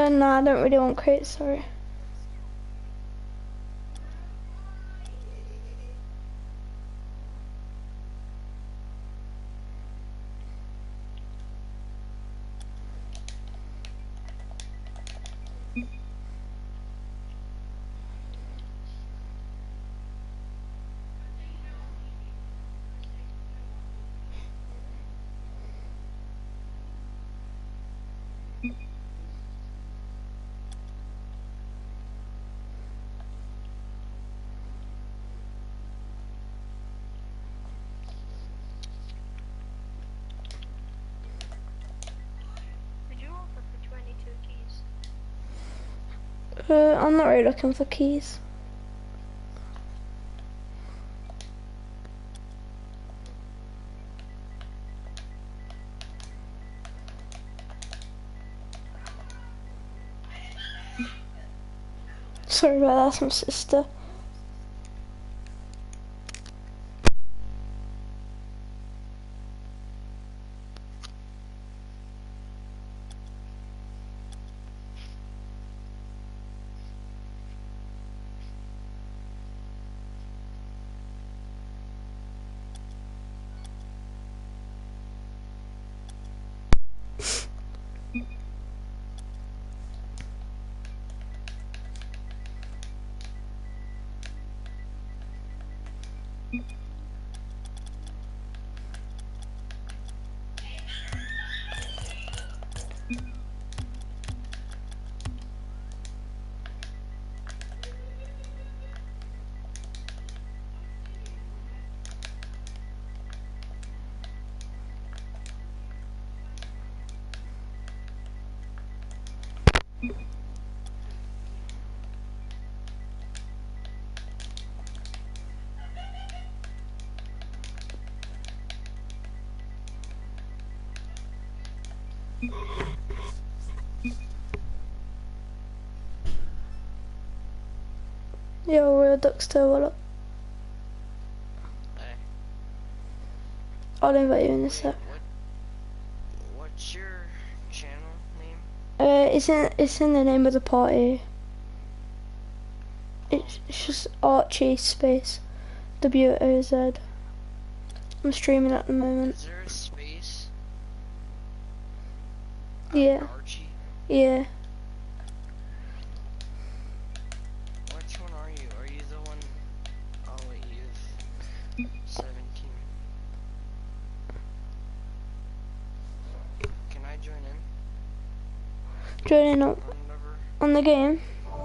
[SPEAKER 1] Uh, no, I don't really want crates, sorry.
[SPEAKER 3] Did you offer for twenty-two keys?
[SPEAKER 1] Uh, I'm not really looking for keys. Sorry about that, that's my sister. Yo, we're Duckster, what up?
[SPEAKER 8] Hey.
[SPEAKER 1] I'll invite you in a sec.
[SPEAKER 8] What, what's your channel name?
[SPEAKER 1] Uh, it's in, it's in the name of the party. It's, it's just Archie space W O Z. I'm streaming at the moment.
[SPEAKER 8] Is there a space?
[SPEAKER 1] Yeah.
[SPEAKER 8] Archie?
[SPEAKER 1] Yeah.
[SPEAKER 8] Which one are you? Are you the one? Oh wait, you've seventeen. Can I join in?
[SPEAKER 1] Joining up
[SPEAKER 8] On whatever?
[SPEAKER 1] on the game.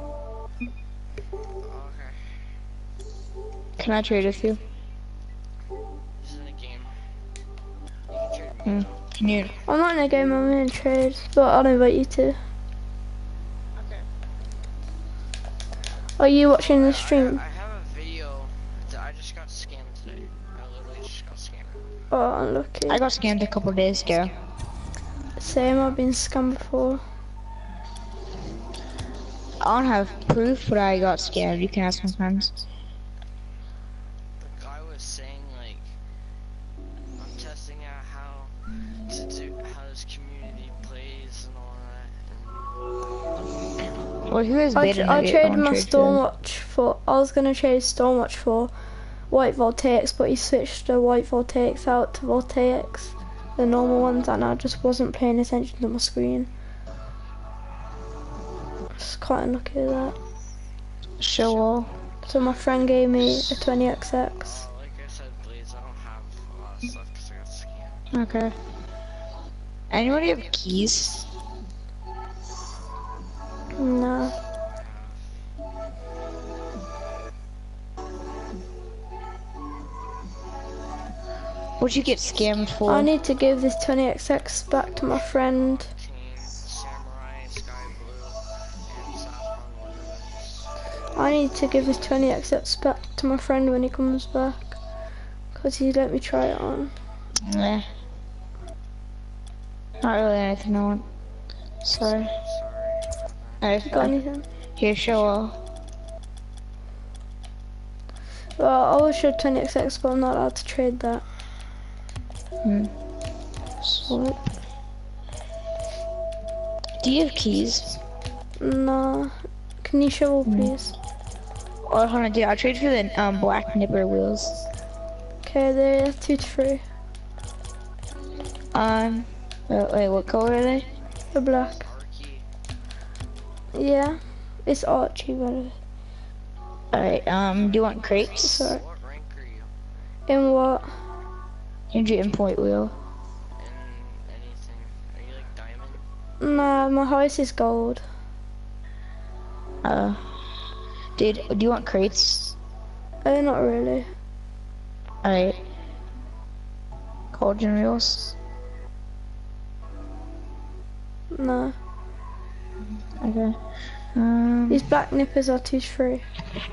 [SPEAKER 8] Oh, okay.
[SPEAKER 9] Can I trade with you?
[SPEAKER 8] This isn't a game. You can trade me.
[SPEAKER 9] Hmm.
[SPEAKER 8] though.
[SPEAKER 9] Can you?
[SPEAKER 1] I'm not in a game, I'm in a trade, but I'll invite you to.
[SPEAKER 8] Okay.
[SPEAKER 1] Are you watching the
[SPEAKER 8] I-
[SPEAKER 1] stream?
[SPEAKER 8] I, I have a video that I just got scammed today. I literally just got scammed.
[SPEAKER 1] Oh, unlucky.
[SPEAKER 9] I got scammed a couple days ago.
[SPEAKER 1] Same, I've been scammed before.
[SPEAKER 9] I don't have proof, but I got scammed. You can ask my friends.
[SPEAKER 8] The guy was saying like, I'm testing out how to do how this community plays and all that. And
[SPEAKER 9] Well, who has
[SPEAKER 1] I,
[SPEAKER 9] beta?
[SPEAKER 1] tr I
[SPEAKER 9] Nugget?
[SPEAKER 1] traded
[SPEAKER 9] Don't
[SPEAKER 1] my
[SPEAKER 9] trade for them.
[SPEAKER 1] Stormwatch for, I was going to trade Stormwatch for White Voltaics, but he switched the White Voltaics out to Voltaics, the normal ones, and I just wasn't paying attention to my screen. It's quite unlucky with that.
[SPEAKER 9] Show all.
[SPEAKER 1] So my friend gave me a twenty X X.
[SPEAKER 8] uh, like I said, Blaze, I don't have a lot of stuff because I got scammed.
[SPEAKER 9] Okay. Anybody have keys?
[SPEAKER 1] No.
[SPEAKER 9] What'd you get scammed for?
[SPEAKER 1] I need to give this twenty X X back to my friend.
[SPEAKER 8] Team, Samurai, Sky Blue, and Saffron Wonderlands.
[SPEAKER 1] I need to give this twenty X X back to my friend when he comes back, because he let me try it on.
[SPEAKER 9] Nah. Not really anything I want. Sorry.
[SPEAKER 8] Sorry.
[SPEAKER 9] Alright,
[SPEAKER 1] Got
[SPEAKER 9] fine.
[SPEAKER 1] anything?
[SPEAKER 9] Here, show all.
[SPEAKER 1] Well, I will show twenty X X, but I'm not allowed to trade that.
[SPEAKER 9] Hmm.
[SPEAKER 1] What?
[SPEAKER 9] Do you have keys?
[SPEAKER 1] No. Can you shovel, please?
[SPEAKER 9] Or hold on, dude. I'll trade for the um black nipper wheels.
[SPEAKER 1] Okay, they're two to three.
[SPEAKER 9] Um, uh, wait, what color are they?
[SPEAKER 1] The black.
[SPEAKER 8] Arky.
[SPEAKER 1] Yeah. It's Archie, by the way.
[SPEAKER 9] Alright, um, do you want crates?
[SPEAKER 1] Sorry.
[SPEAKER 8] What rank are you?
[SPEAKER 1] In what?
[SPEAKER 9] Injury and point wheel.
[SPEAKER 8] In anything? Are you like diamond?
[SPEAKER 1] Nah, my highest is gold.
[SPEAKER 9] Uh, dude, do you want crates?
[SPEAKER 1] Oh, not really.
[SPEAKER 9] Alright. Cauldron wheels.
[SPEAKER 1] No.
[SPEAKER 9] Okay. Um,
[SPEAKER 1] These black nippers are two to three.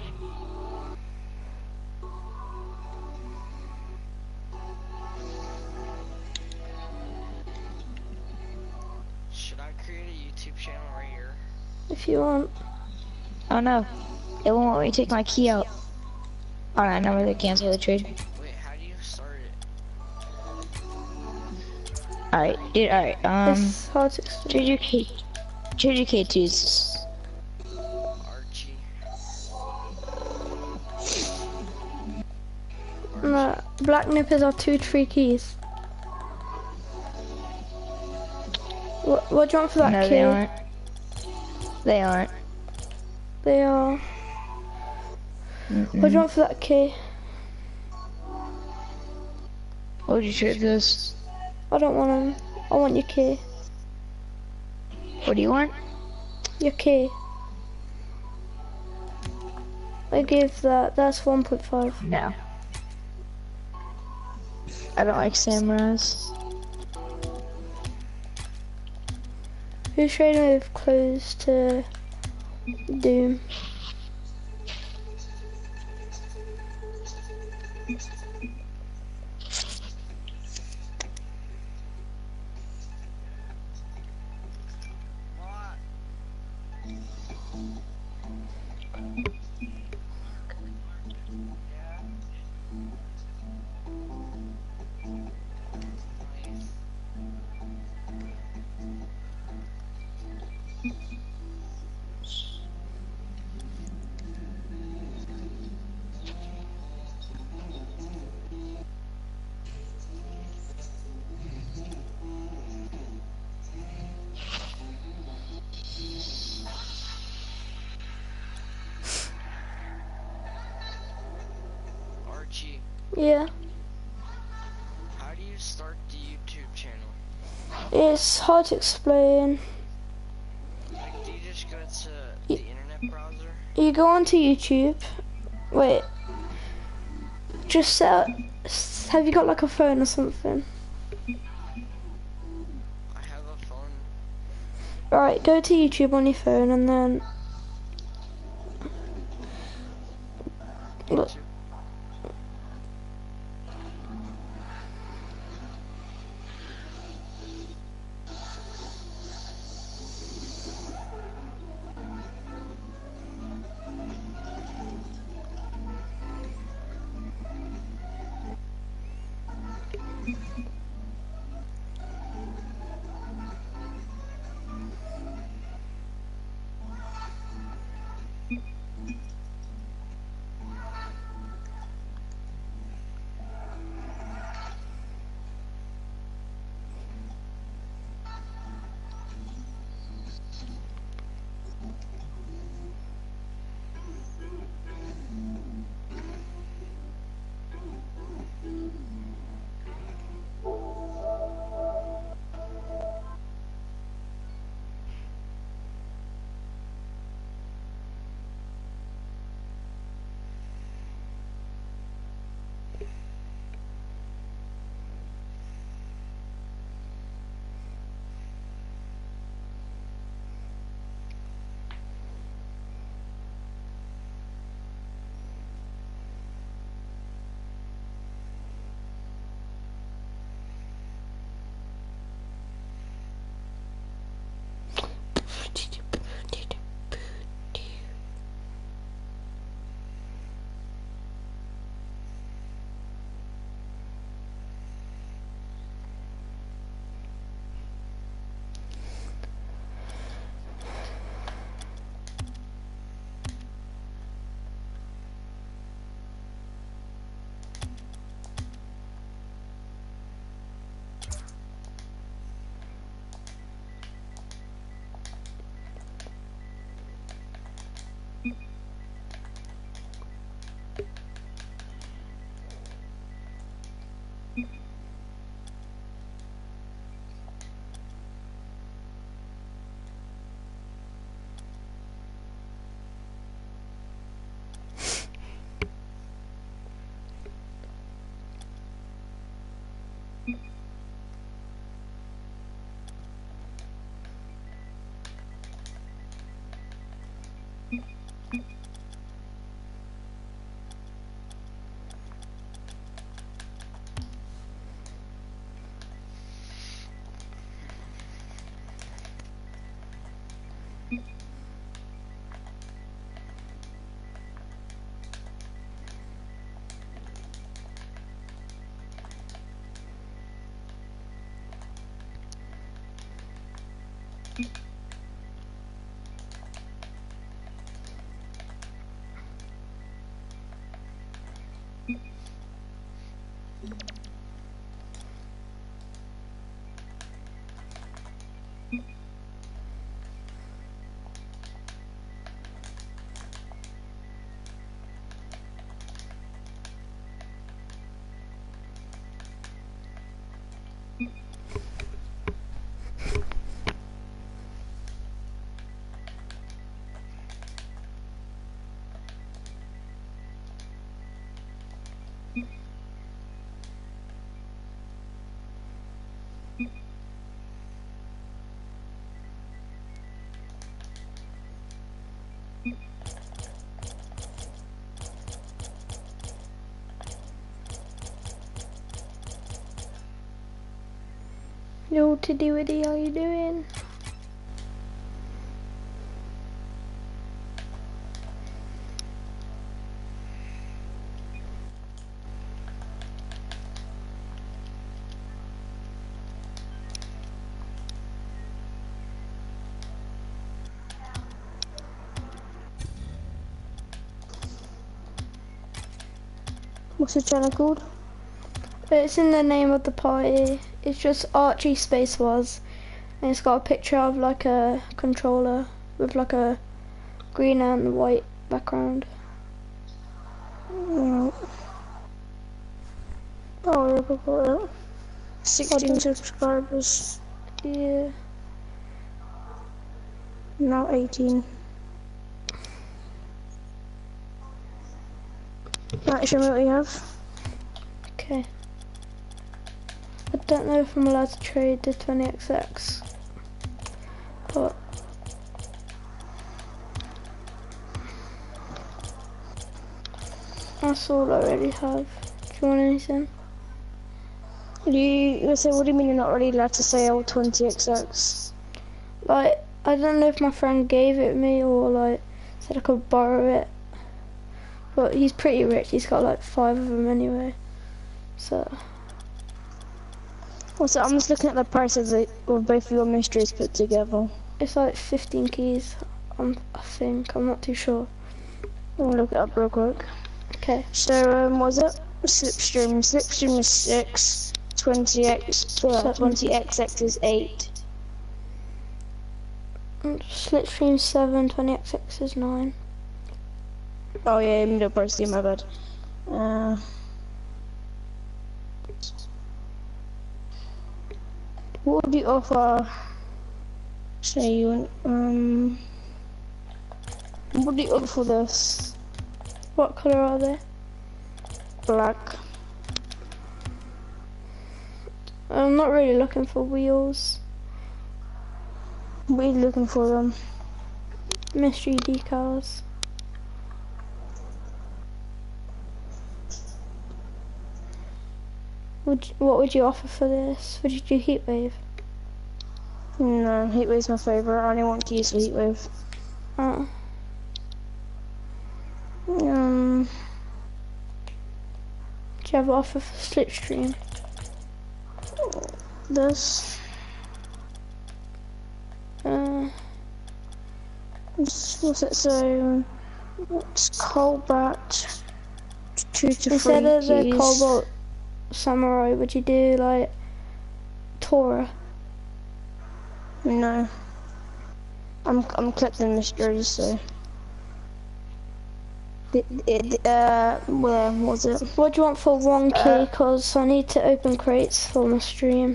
[SPEAKER 8] Should I create a YouTube channel right here?
[SPEAKER 1] If you want.
[SPEAKER 9] oh no. It won't let me take my key out. Alright, now they cancel the trade.
[SPEAKER 8] Wait, how do you start it?
[SPEAKER 9] Alright, dude, alright, um,
[SPEAKER 1] It's hard to explain.
[SPEAKER 9] trade your K, trade your K twos.
[SPEAKER 8] Archie.
[SPEAKER 1] No, black nippers are two to three keys. What, what do you want for that
[SPEAKER 9] No,
[SPEAKER 1] key?
[SPEAKER 9] they aren't. They aren't.
[SPEAKER 1] They are.
[SPEAKER 9] Mm
[SPEAKER 1] What do you
[SPEAKER 9] -mm.
[SPEAKER 1] want for that key?
[SPEAKER 9] What would you trade this?
[SPEAKER 1] I don't want them. I want your key.
[SPEAKER 9] What do you want?
[SPEAKER 1] Your key. I give that. That's one point five.
[SPEAKER 9] No. I don't like samurais.
[SPEAKER 1] Who's trading with clothes to Doom?
[SPEAKER 8] Archie,
[SPEAKER 1] Yeah.
[SPEAKER 8] how do you start the YouTube channel?
[SPEAKER 1] It's hard to explain.
[SPEAKER 8] Like, do you just go to the internet browser?
[SPEAKER 1] You go onto YouTube. Wait. Just set up. Have you got like a phone or something?
[SPEAKER 8] I have a phone.
[SPEAKER 1] Alright, go to YouTube on your phone and then look. Yo, Tiddy Widdy, how you doing?
[SPEAKER 9] What's the channel called?
[SPEAKER 1] It's in the name of the party. It's just Archie Space Wars. And it's got a picture of like a controller with like a green and white background.
[SPEAKER 9] Mm. Oh, look at that. sixteen subscribers.
[SPEAKER 1] Yeah.
[SPEAKER 9] Now eighteen. Right, show me what you have.
[SPEAKER 1] Okay. I don't know if I'm allowed to trade the twenty X X, but that's all I really have. Do you want anything?
[SPEAKER 9] Do you, you say, what do you mean you're not really allowed to sell twenty X X?
[SPEAKER 1] Like, I don't know if my friend gave it me or like said I could borrow it. But he's pretty rich, he's got like five of them anyway. So.
[SPEAKER 9] Also, I'm just looking at the prices of both of your mysteries put together.
[SPEAKER 1] It's like fifteen keys, um, I think, I'm not too sure.
[SPEAKER 9] I'll look it up real quick.
[SPEAKER 1] Okay.
[SPEAKER 9] So, um, what was it? Slipstream. Slipstream is six. twenty X, uh, twenty X X is eight.
[SPEAKER 1] Slipstream seven, twenty X X is nine.
[SPEAKER 9] Oh yeah, middle price, my bad. Uh, what would you offer? Say you want, um, what do you offer for this?
[SPEAKER 1] What colour are they?
[SPEAKER 9] Black.
[SPEAKER 1] I'm not really looking for wheels.
[SPEAKER 9] What are you looking for them?
[SPEAKER 1] Mystery decals. Would you, what would you offer for this? Would you do Heatwave?
[SPEAKER 9] No, Heatwave's my favourite. I only want to use Heatwave.
[SPEAKER 1] Oh.
[SPEAKER 9] Um.
[SPEAKER 1] Do you have an offer for Slipstream?
[SPEAKER 9] This.
[SPEAKER 1] Uh.
[SPEAKER 9] What's it say? It's Cobalt. Two to
[SPEAKER 1] Instead
[SPEAKER 9] three
[SPEAKER 1] of the
[SPEAKER 9] keys.
[SPEAKER 1] Cobalt Samurai, would you do like Tora?
[SPEAKER 9] No. I'm I'm collecting mysteries, so. It, it, uh, where was it?
[SPEAKER 1] What do you want for one key?
[SPEAKER 9] Uh,
[SPEAKER 1] Cause I need to open crates for my stream.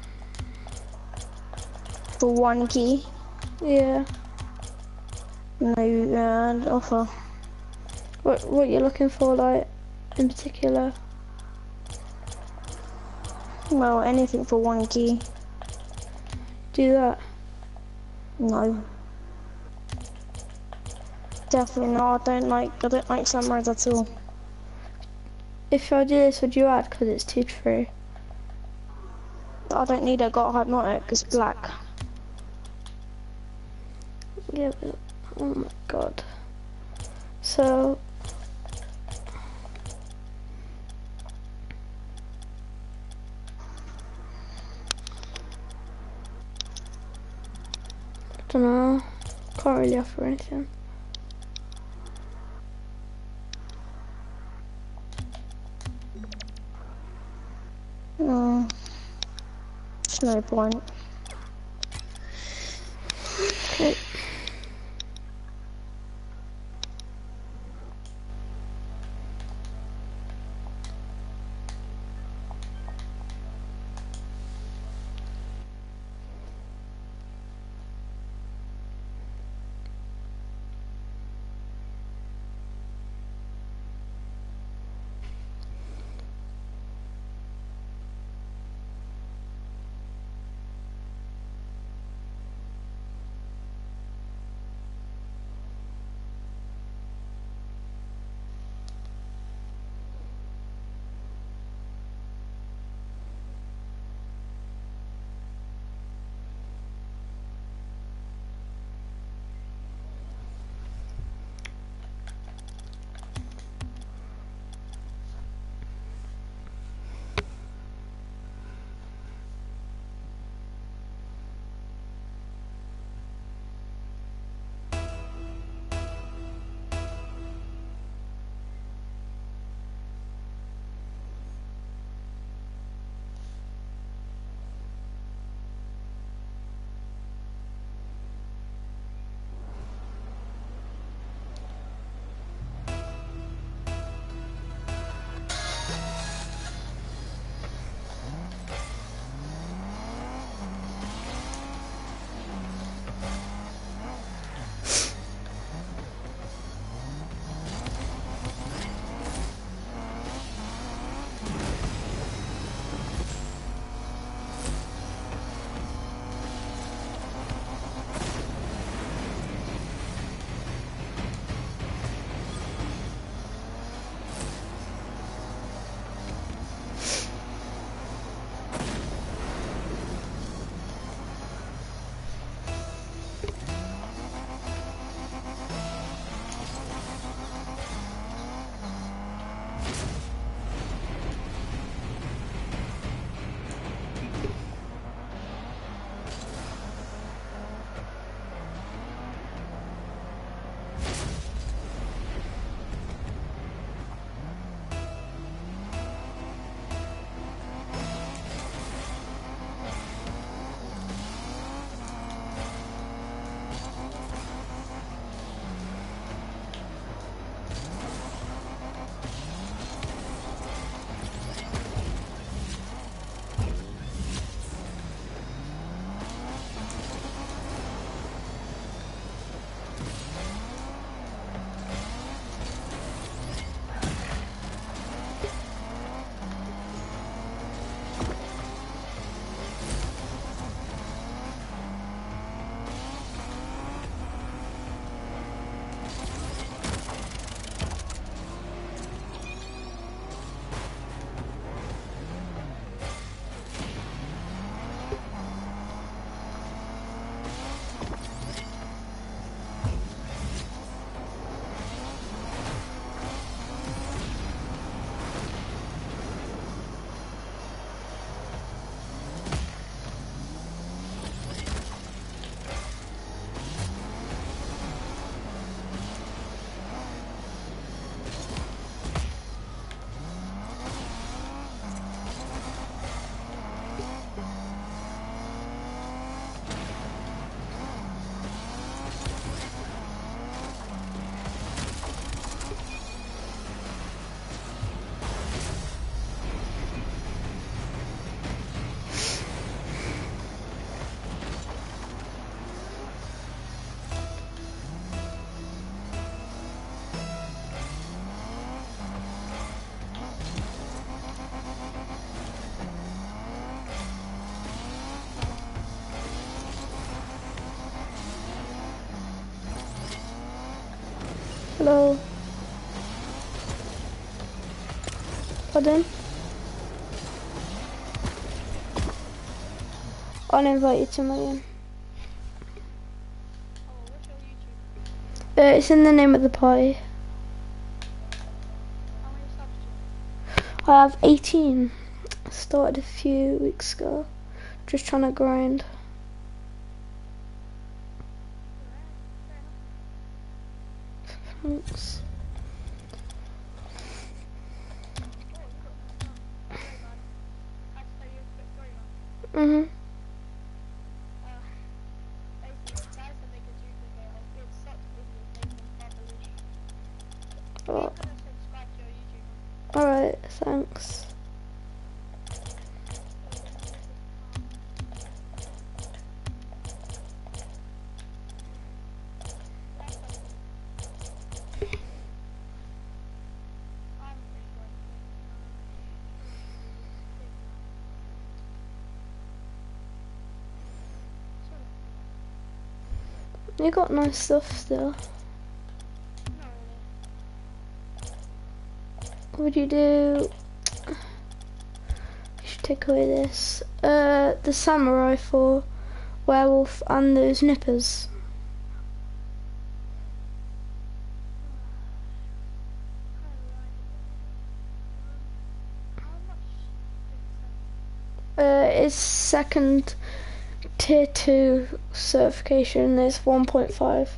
[SPEAKER 9] For one key?
[SPEAKER 1] Yeah.
[SPEAKER 9] No, uh, offer.
[SPEAKER 1] What what you looking for, like in particular?
[SPEAKER 9] Well, anything for one key.
[SPEAKER 1] Do that.
[SPEAKER 9] No. Definitely not. I don't like I don't like samurais at all.
[SPEAKER 1] If I do this, would you add? Cause it's two to three.
[SPEAKER 9] I don't need a got hypnotic. It's black.
[SPEAKER 1] Yeah. But, oh my god. So. I don't know. Can't really offer anything.
[SPEAKER 9] No. There's no point.
[SPEAKER 1] Okay. Pardon? I'll invite you to my own.
[SPEAKER 3] Oh, what's your YouTube?
[SPEAKER 1] Uh, it's in the name of the party.
[SPEAKER 3] How many subs do you
[SPEAKER 1] I have eighteen. I started a few weeks ago. Just trying to grind. Thanks. Mhm. Oh. Alright, thanks. You got nice stuff still. What would you do? You should take away this. Uh, the samurai for werewolf and those nippers. Uh, it's second tier two certification is one point five.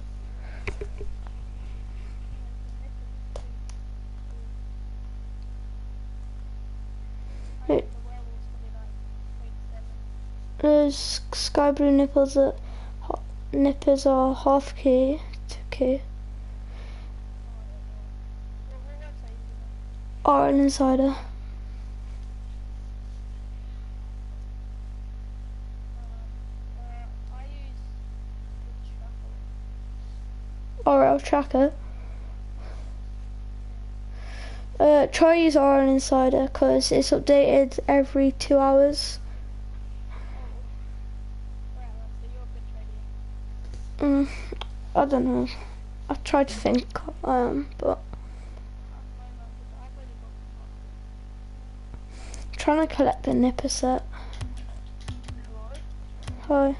[SPEAKER 1] Those sky blue nipples are nippers are half key to key. Or an insider. R L tracker. Uh, try use R L Insider because it's updated every two hours. Mm, I don't know. I tried to think, um, but I'm trying to collect the nipper set. Hi.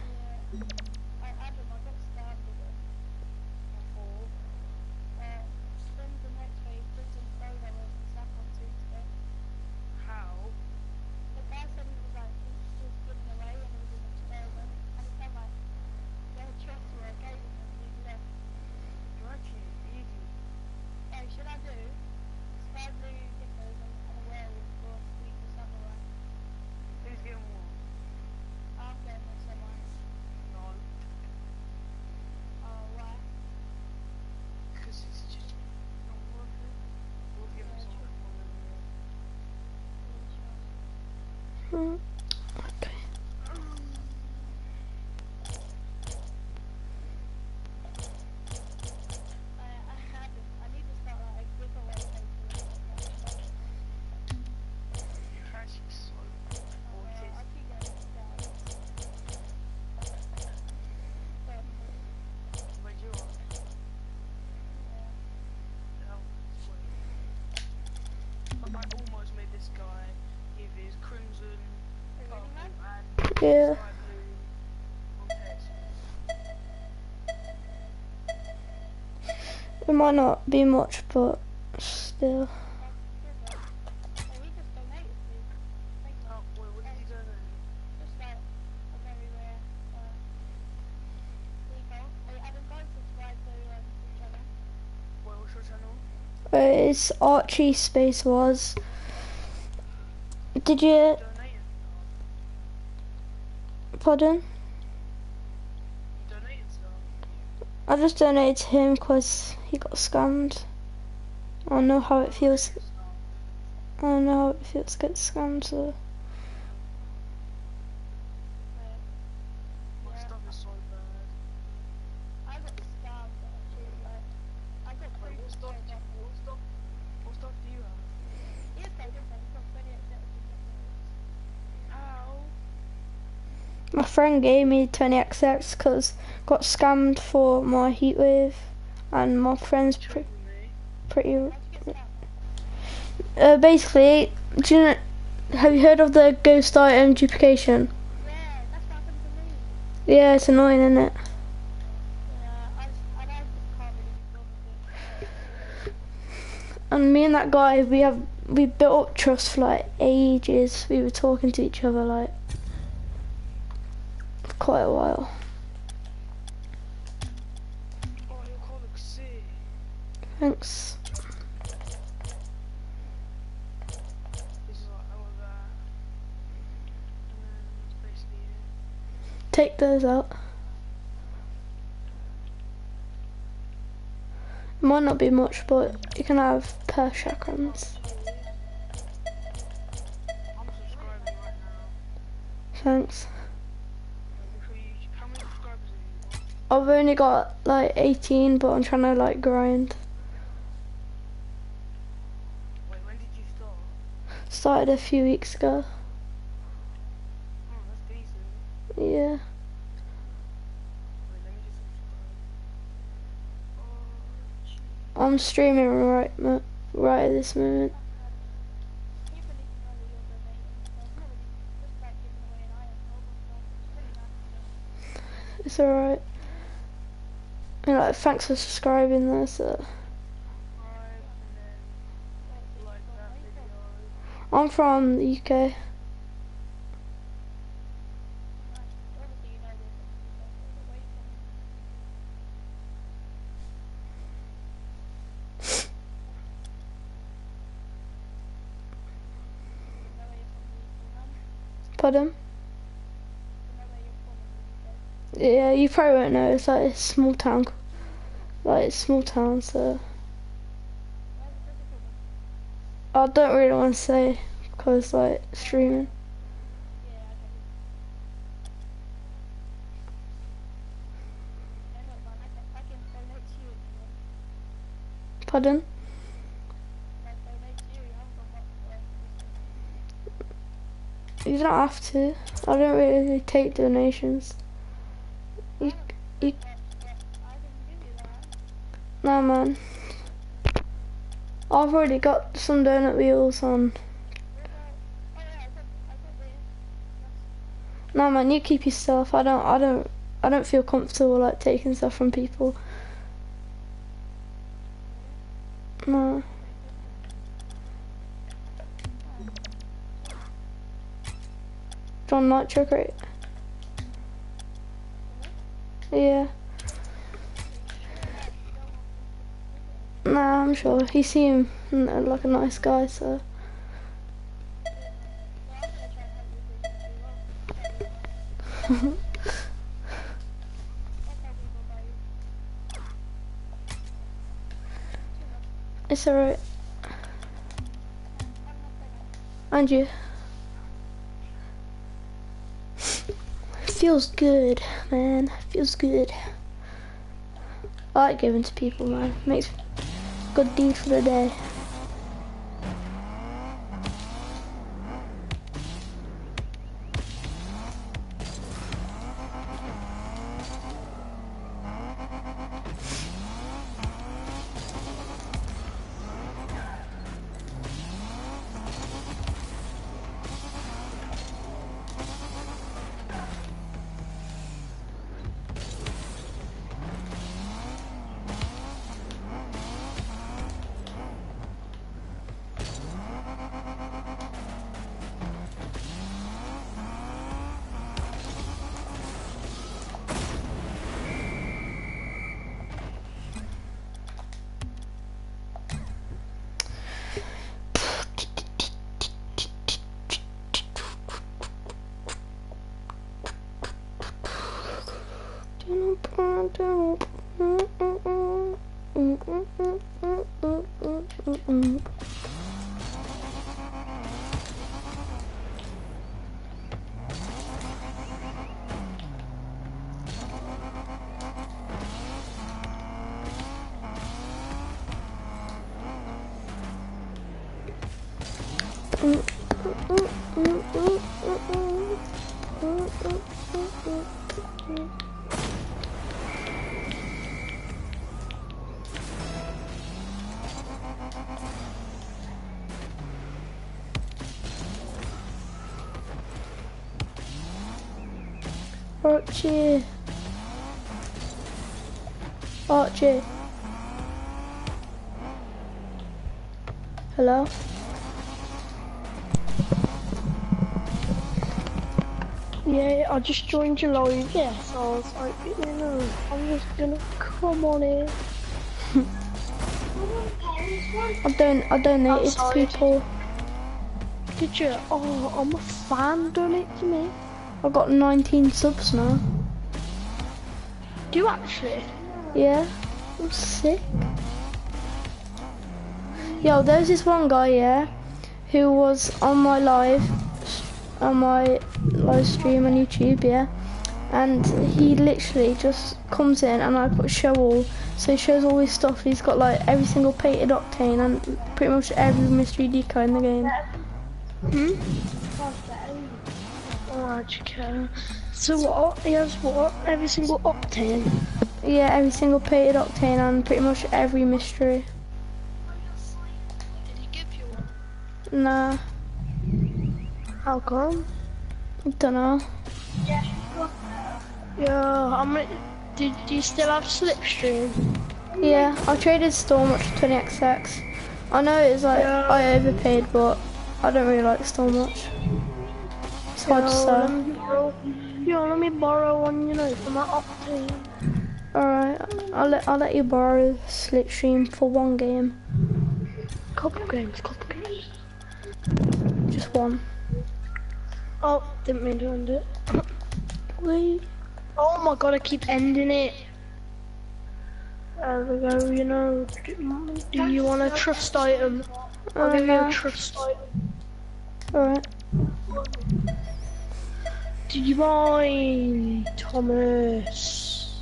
[SPEAKER 1] Mm, okay. Yeah. It might not be much, but still. Uh, it's Archie Space Wars. Did you? Pardon? I just donated to him because he got scammed. I don't know how it feels. I don't know how it feels to get scammed, so. My friend gave me twenty X X because got scammed for my heatwave, and my friend's pre pretty. Uh, basically, do you know, have you heard of the ghost item duplication?
[SPEAKER 6] Yeah, that's what happened to me.
[SPEAKER 1] Yeah, it's annoying, isn't it?
[SPEAKER 6] Yeah, I just, I, I just can't really be bothered.
[SPEAKER 1] And me and that guy, we have we built up trust for like ages. We were talking to each other like for quite a while.
[SPEAKER 3] Oh, your car looks sick.
[SPEAKER 1] Thanks.
[SPEAKER 3] This is like all of that. And then it's basically it.
[SPEAKER 1] Take those out. Might not be much, but you can have per chakrams.
[SPEAKER 3] I'm subscribing right now.
[SPEAKER 1] Thanks.
[SPEAKER 3] Make sure you, how many subscribers have you got?
[SPEAKER 1] I've only got like eighteen, but I'm trying to like grind.
[SPEAKER 3] Wait, when did you start?
[SPEAKER 1] Started a few weeks ago.
[SPEAKER 3] Oh, that's decent.
[SPEAKER 1] Yeah.
[SPEAKER 3] Wait, let me just subscribe. Oh, gee.
[SPEAKER 1] I'm streaming right mo right at this moment.
[SPEAKER 6] People need to know that you're donating and stuff. Not really just like giving away an item and stuff. It's really nice.
[SPEAKER 1] It's alright. And like, thanks for subscribing there, so.
[SPEAKER 3] Subscribe and then like that video.
[SPEAKER 1] I'm from the U K.
[SPEAKER 6] Obviously, you know this. Where you from? You know where you're from, man?
[SPEAKER 1] Pardon?
[SPEAKER 6] You know where you're from in the U K?
[SPEAKER 1] Yeah, you probably won't know. It's like a small town. Like it's a small town, so.
[SPEAKER 6] Where's where's it from?
[SPEAKER 1] I don't really want to say, cause like streaming.
[SPEAKER 6] Yeah, I get it. Yeah, look, man, I can, I can donate to you if you want.
[SPEAKER 1] Pardon?
[SPEAKER 6] Like, donate to you, you haven't got much work.
[SPEAKER 1] You don't have to. I don't really take donations. You, you,
[SPEAKER 6] But, but I can give you that.
[SPEAKER 1] nah, man. I've already got some donut wheels on.
[SPEAKER 6] Where about, oh yeah, I got, I got this.
[SPEAKER 1] Nah, man, you keep your stuff. I don't, I don't, I don't feel comfortable like taking stuff from people. No. John Nitro Crate. Yeah. Nah, I'm sure. He seemed mm, like a nice guy, so. It's alright. And you. Feels good, man. Feels good. I like giving to people, man. Makes good deed for the day. Archie. Archie. Hello?
[SPEAKER 9] Yeah, I just joined your live, yeah, so I was like, you know, I'm just gonna come on in.
[SPEAKER 1] I don't, I donated to
[SPEAKER 9] Outside.
[SPEAKER 1] people.
[SPEAKER 9] Did you? Oh, I'm a fan, donate to me.
[SPEAKER 1] I got nineteen subs now.
[SPEAKER 9] Do you actually?
[SPEAKER 1] Yeah, I'm sick. Yo, there's this one guy, yeah, who was on my live, on my live stream on YouTube, yeah, and he literally just comes in and I put show all, so he shows all his stuff. He's got like every single painted octane and pretty much every mystery deco in the game.
[SPEAKER 9] Hmm? Oh, okay. So what? He has what? Every single octane?
[SPEAKER 1] Yeah, every single painted octane and pretty much every mystery.
[SPEAKER 6] Did he give you one?
[SPEAKER 1] Nah,
[SPEAKER 9] How come?
[SPEAKER 1] I don't know.
[SPEAKER 9] Yeah, I mean, do, do you still have Slipstream?
[SPEAKER 1] Yeah, I traded Stormwatch for twenty X X. I know it's like,
[SPEAKER 9] Yeah.
[SPEAKER 1] I overpaid, but I don't really like Stormwatch. It's hard to
[SPEAKER 9] Yo,
[SPEAKER 1] sell.
[SPEAKER 9] let me borrow, yo, let me borrow one, you know, for my octane.
[SPEAKER 1] Alright, I'll let, I'll let you borrow Slipstream for one game.
[SPEAKER 9] Couple games, couple games.
[SPEAKER 1] Just one.
[SPEAKER 9] Oh, didn't mean to end it.
[SPEAKER 1] Wait.
[SPEAKER 9] Oh my god, I keep ending it. There we go, you know, do, do you want a trust item? I'll
[SPEAKER 1] Uh,
[SPEAKER 9] give you a
[SPEAKER 1] no.
[SPEAKER 9] trust item.
[SPEAKER 1] Alright.
[SPEAKER 9] Do you mind, Thomas?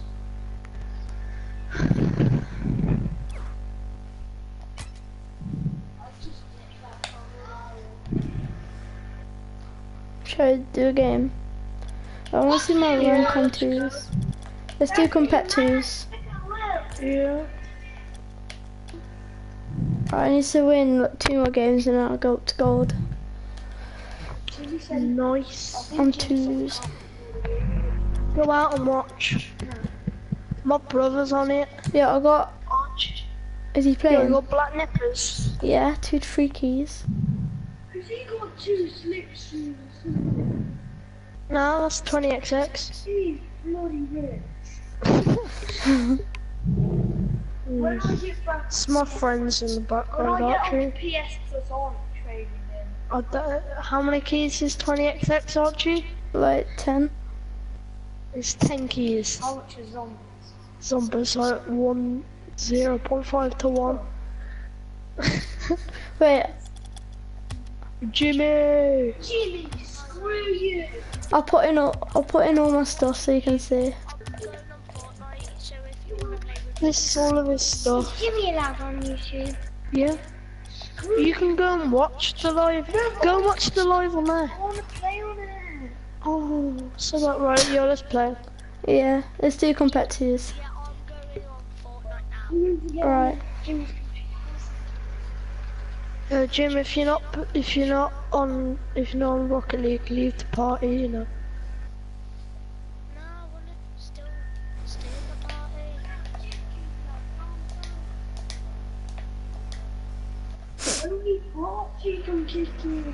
[SPEAKER 1] Should I do a game? I want to see my rank on twos. Let's do compet twos.
[SPEAKER 9] Yeah.
[SPEAKER 1] I need to win like, two more games and then I'll go up to gold.
[SPEAKER 9] Nice.
[SPEAKER 1] On twos.
[SPEAKER 9] Go out and watch. My brother's on it.
[SPEAKER 1] Yeah, I got.
[SPEAKER 9] Watch.
[SPEAKER 1] Is he
[SPEAKER 9] Yeah,
[SPEAKER 1] playing?
[SPEAKER 9] you got black nippers.
[SPEAKER 1] Yeah, two to three keys.
[SPEAKER 7] Has he got two slips?
[SPEAKER 9] No, that's twenty X X.
[SPEAKER 7] He's bloody rich. When I get back,
[SPEAKER 9] It's my friends in the
[SPEAKER 7] when
[SPEAKER 9] background,
[SPEAKER 7] I get
[SPEAKER 9] Archie.
[SPEAKER 7] on P S Plus on trading in.
[SPEAKER 9] I don't- how many keys is twenty X X, Archie?
[SPEAKER 1] Like ten.
[SPEAKER 9] It's ten keys.
[SPEAKER 7] How much is zombies?
[SPEAKER 9] Zombies like one, zero point five to one.
[SPEAKER 1] Wait,
[SPEAKER 9] Jimmy!
[SPEAKER 7] Jimmy, screw you!
[SPEAKER 1] I'll put in all. I'll put in all my stuff so you can see.
[SPEAKER 6] I'm going on Fortnite, so if you want to play with
[SPEAKER 9] This is all of his stuff.
[SPEAKER 7] Jimmy allowed on YouTube.
[SPEAKER 9] Yeah. You can go and watch the live. Go and watch the live on there.
[SPEAKER 7] I want to play on it.
[SPEAKER 9] Oh, so that right? Yo, let's play.
[SPEAKER 1] Yeah, let's do compet twos.
[SPEAKER 6] Yeah, I'm going on Fortnite now.
[SPEAKER 1] Alright.
[SPEAKER 7] Jimmy.
[SPEAKER 9] Uh, Jim, if you're not, if you're not on, if you're not on Rocket League, leave the party. You know.
[SPEAKER 6] No, I want to still stay in the party.
[SPEAKER 7] Only party can kick you.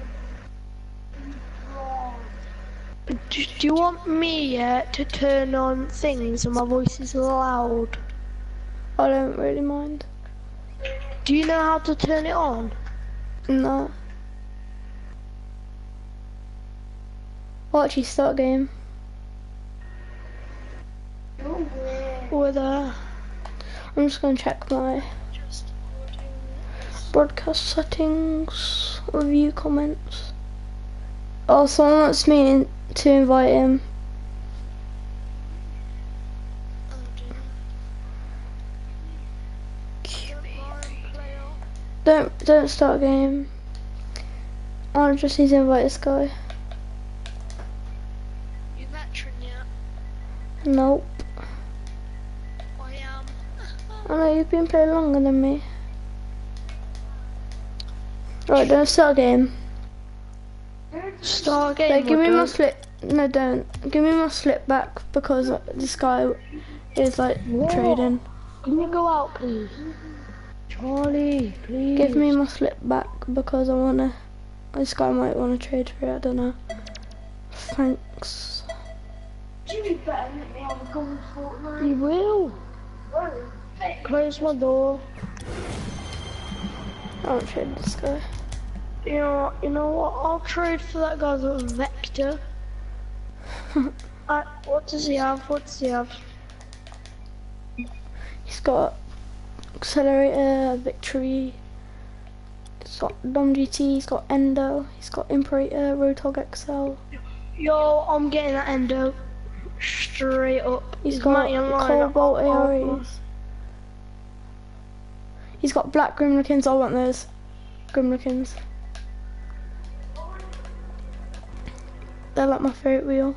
[SPEAKER 9] Do, do you want me uh, to turn on things and my voice is loud?
[SPEAKER 1] I don't really mind.
[SPEAKER 9] Do you know how to turn it on?
[SPEAKER 1] No. I'll actually start game.
[SPEAKER 9] With uh,
[SPEAKER 1] I'm just gonna check my
[SPEAKER 6] Just recording this.
[SPEAKER 1] broadcast settings, review comments. Oh, someone wants me in, to invite him.
[SPEAKER 6] Oh dear.
[SPEAKER 1] Don't don't start game. I just need to invite this guy.
[SPEAKER 6] You veteran yet?
[SPEAKER 1] Nope.
[SPEAKER 6] I am.
[SPEAKER 1] I know you've been playing longer than me. Right, don't start game.
[SPEAKER 9] start
[SPEAKER 1] Like,
[SPEAKER 9] game.
[SPEAKER 1] give
[SPEAKER 9] or
[SPEAKER 1] me my
[SPEAKER 9] don't.
[SPEAKER 1] slip. No, don't. Give me my slip back because this guy is like
[SPEAKER 9] What?
[SPEAKER 1] trading.
[SPEAKER 9] Can you go out, please? Charlie, please.
[SPEAKER 1] Give me my slip back because I wanna. This guy might wanna trade for it. I don't know. Thanks.
[SPEAKER 7] Jimmy better let me have a go with Fortnite.
[SPEAKER 9] You will.
[SPEAKER 7] Bro, fake.
[SPEAKER 9] Close my door.
[SPEAKER 1] I won't trade this guy.
[SPEAKER 9] You know, you know what? I'll trade for that guy's little Vector. uh, what does he have? What does he have?
[SPEAKER 1] He's got accelerator, victory. He's got Dom G T. He's got Endo. He's got Imperator, Roadhog X L.
[SPEAKER 9] Yo, I'm getting that Endo. Straight up.
[SPEAKER 1] He's
[SPEAKER 9] Is
[SPEAKER 1] got
[SPEAKER 9] Matty online?
[SPEAKER 1] Cobalt
[SPEAKER 9] Oh, oh,
[SPEAKER 1] Ares. He's got black Grimlockins. I want those Grimlockins. They're like my favourite wheel.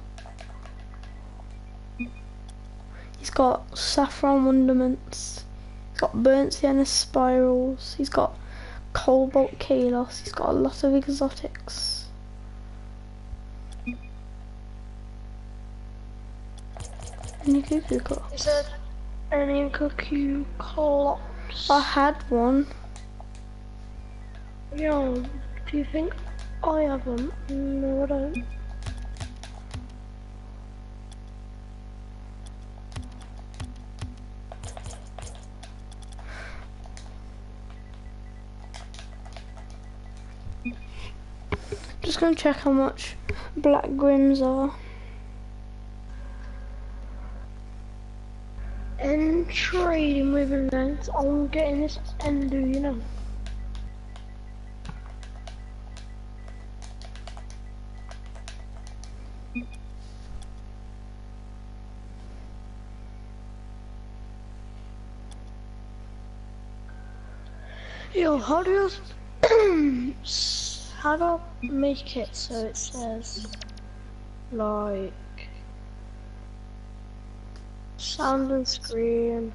[SPEAKER 1] He's got Saffron Wonderments. He's got Burnt Sienna Spirals. He's got Cobalt Kalos. He's got a lot of exotics. Any cuckoo clocks?
[SPEAKER 9] Is there any cuckoo clocks?
[SPEAKER 1] I had one.
[SPEAKER 9] Yo, do you think I have them? No, I don't.
[SPEAKER 1] Just gonna check how much black grims are.
[SPEAKER 9] And trading with events, I'm getting this Endo, you know. Yo, how do you how do I make it so it says like sound and screen?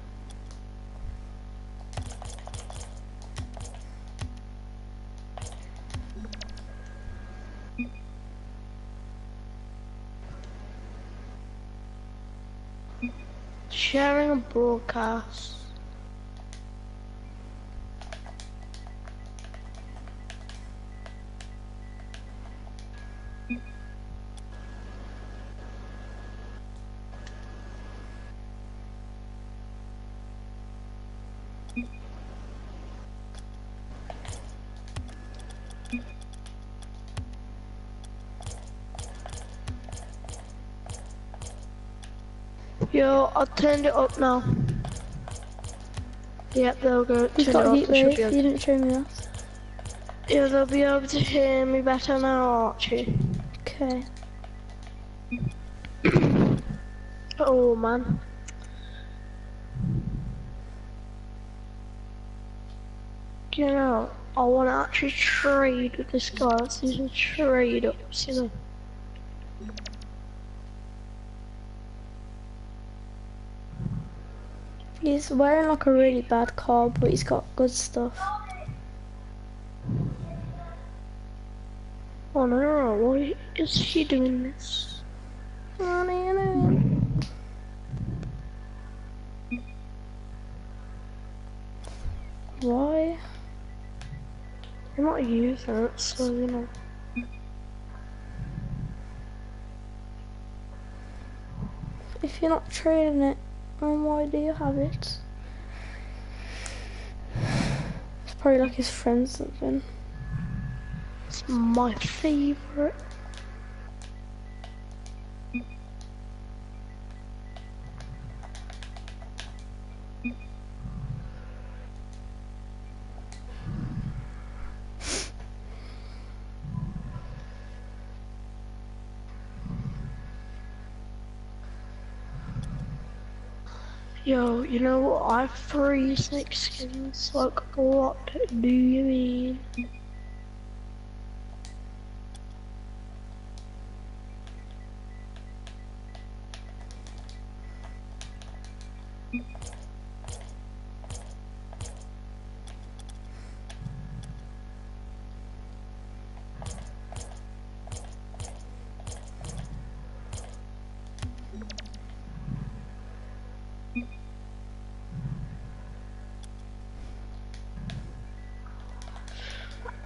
[SPEAKER 9] Sharing a broadcast. Yo, I turned it up now. Yep, they'll go.
[SPEAKER 1] He's
[SPEAKER 9] turn
[SPEAKER 1] got
[SPEAKER 9] it
[SPEAKER 1] a
[SPEAKER 9] up,
[SPEAKER 1] heat
[SPEAKER 9] they should
[SPEAKER 1] wave.
[SPEAKER 9] be able
[SPEAKER 1] You
[SPEAKER 9] to-
[SPEAKER 1] didn't show me that.
[SPEAKER 9] Yeah, they'll be able to hear me better now, Archie.
[SPEAKER 1] Okay.
[SPEAKER 9] Oh man. You know, I want to actually trade with this guy. Let's do some trade ups, you know.
[SPEAKER 1] He's wearing like a really bad car, but he's got good stuff.
[SPEAKER 9] Oh no, no, no, why is he doing this?
[SPEAKER 1] Oh, no, no. Why?
[SPEAKER 9] I'm not using it, so you know.
[SPEAKER 1] If you're not trading it, then why do you have it? It's probably like his friend's something.
[SPEAKER 9] It's my favorite. Yo, you know what? I have three six skins. Like, what do you mean?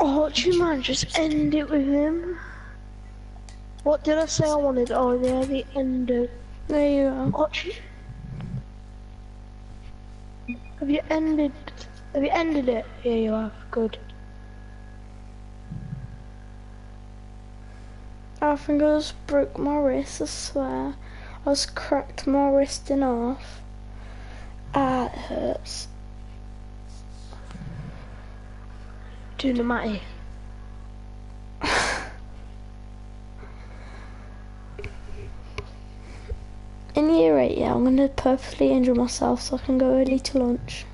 [SPEAKER 9] Oh, do you mind just end it with him? What did I say I wanted? Oh, yeah, the ender.
[SPEAKER 1] There you are.
[SPEAKER 9] Oh, do you... Have you ended? Have you ended it? Yeah, you have. Good.
[SPEAKER 1] I think I just broke my wrist, I swear. I just cracked my wrist in half. Ah, it hurts.
[SPEAKER 9] Doing the matty.
[SPEAKER 1] In year eight, yeah, I'm gonna purposely injure myself so I can go early to lunch.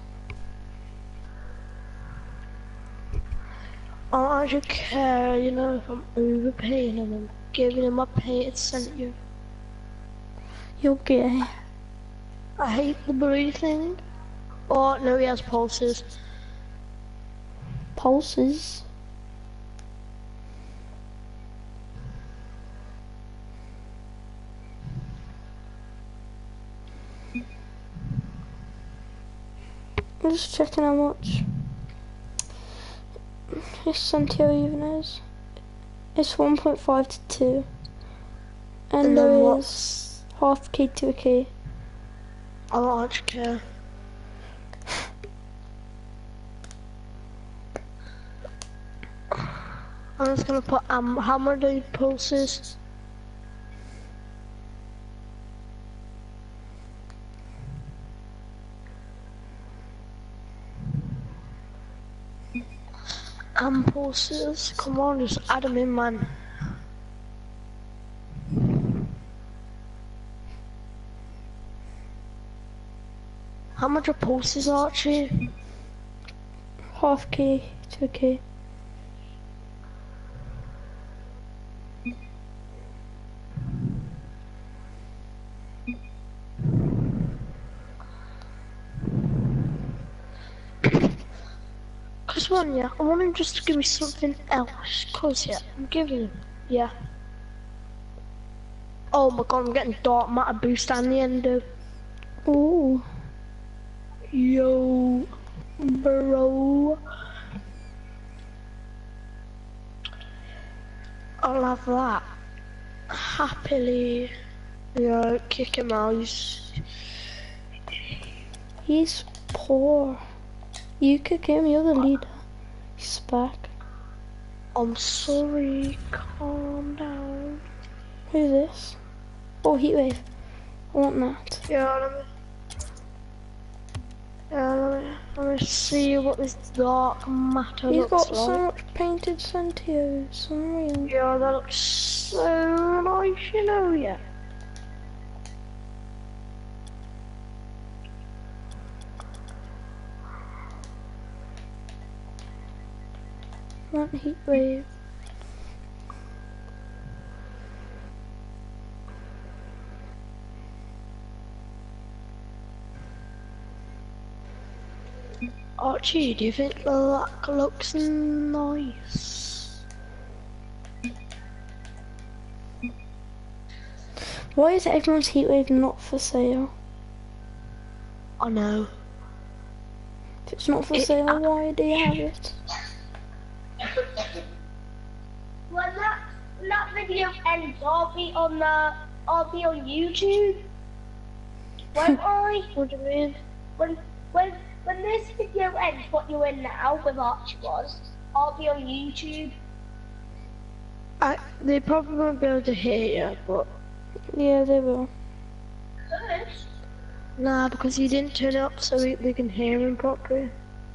[SPEAKER 9] I don't care, you know, if I'm overpaying and I'm giving him my pay it's sent you.
[SPEAKER 1] You're gay.
[SPEAKER 9] I hate the breathing. Oh, no, he has pulses.
[SPEAKER 1] Pulses? I'm just checking how much his Santiago even is. It's one point five to two. And,
[SPEAKER 9] And
[SPEAKER 1] there
[SPEAKER 9] then
[SPEAKER 1] is half key to a key.
[SPEAKER 9] I don't care. I'm just gonna put um hammer the pulses. Um pulses, come on, just add them in, man. How much are pulses, Archie?
[SPEAKER 1] Half key to a key.
[SPEAKER 9] Cause one, yeah, I want him just to give me something else. Cause yeah, I'm giving him, yeah. Oh my god, I'm getting dark matter boost and the endo.
[SPEAKER 1] Ooh.
[SPEAKER 9] Yo, bro. I'll have that. Happily. Yeah, kick him out. He's...
[SPEAKER 1] He's poor. You kick him, you're the leader. He's back.
[SPEAKER 9] I'm sorry, calm down.
[SPEAKER 1] Who's this? Oh, Heatwave. I want that.
[SPEAKER 9] Yeah, let me... Yeah, let me, let me see what this dark matter
[SPEAKER 1] He's
[SPEAKER 9] looks
[SPEAKER 1] got
[SPEAKER 9] like.
[SPEAKER 1] so much painted Santiago. It's unreal.
[SPEAKER 9] Yeah, that looks so nice, you know, yeah.
[SPEAKER 1] I want Heatwave.
[SPEAKER 9] Archie, do you think the lack looks nice?
[SPEAKER 1] Why is everyone's Heatwave not for sale?
[SPEAKER 9] I know.
[SPEAKER 1] If it's not for
[SPEAKER 9] It-
[SPEAKER 1] sale,
[SPEAKER 9] uh,
[SPEAKER 1] why do you have it?
[SPEAKER 6] When that when that video ends, I'll be on the I'll be on YouTube. Won't I?
[SPEAKER 9] What do you mean?
[SPEAKER 6] When when when this video ends, what you're in now with Archie was, I'll be on YouTube.
[SPEAKER 9] I, they probably won't be able to hear you, but...
[SPEAKER 1] Yeah, they will.
[SPEAKER 6] First,
[SPEAKER 9] Nah, because he didn't turn it up so we, they can hear him properly.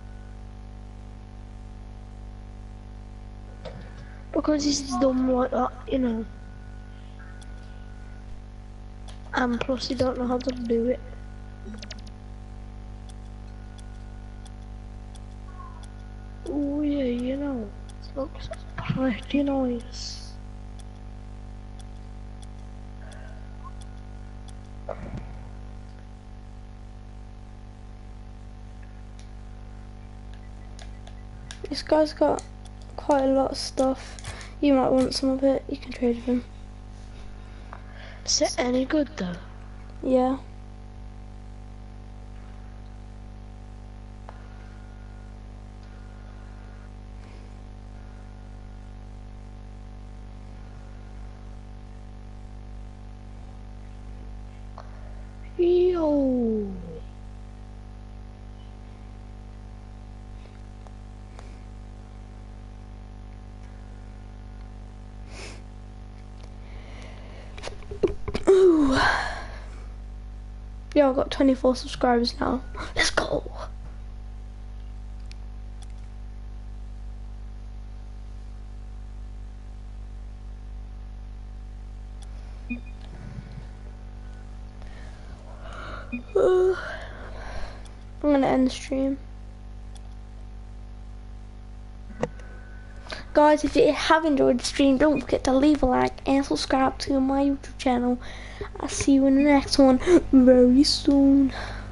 [SPEAKER 9] Because he's dumb like that, you know. And plus he don't know how to do it. Oh yeah, you know, it looks pretty nice.
[SPEAKER 1] This guy's got quite a lot of stuff. You might want some of it. You can trade with him.
[SPEAKER 9] Is it any good though?
[SPEAKER 1] Yeah.
[SPEAKER 9] Yo.
[SPEAKER 1] Ooh. Yeah, I've got twenty-four subscribers now. Let's go. Uh, I'm gonna end the stream. Guys, if you have enjoyed the stream, don't forget to leave a like and subscribe to my YouTube channel. I'll see you in the next one very soon.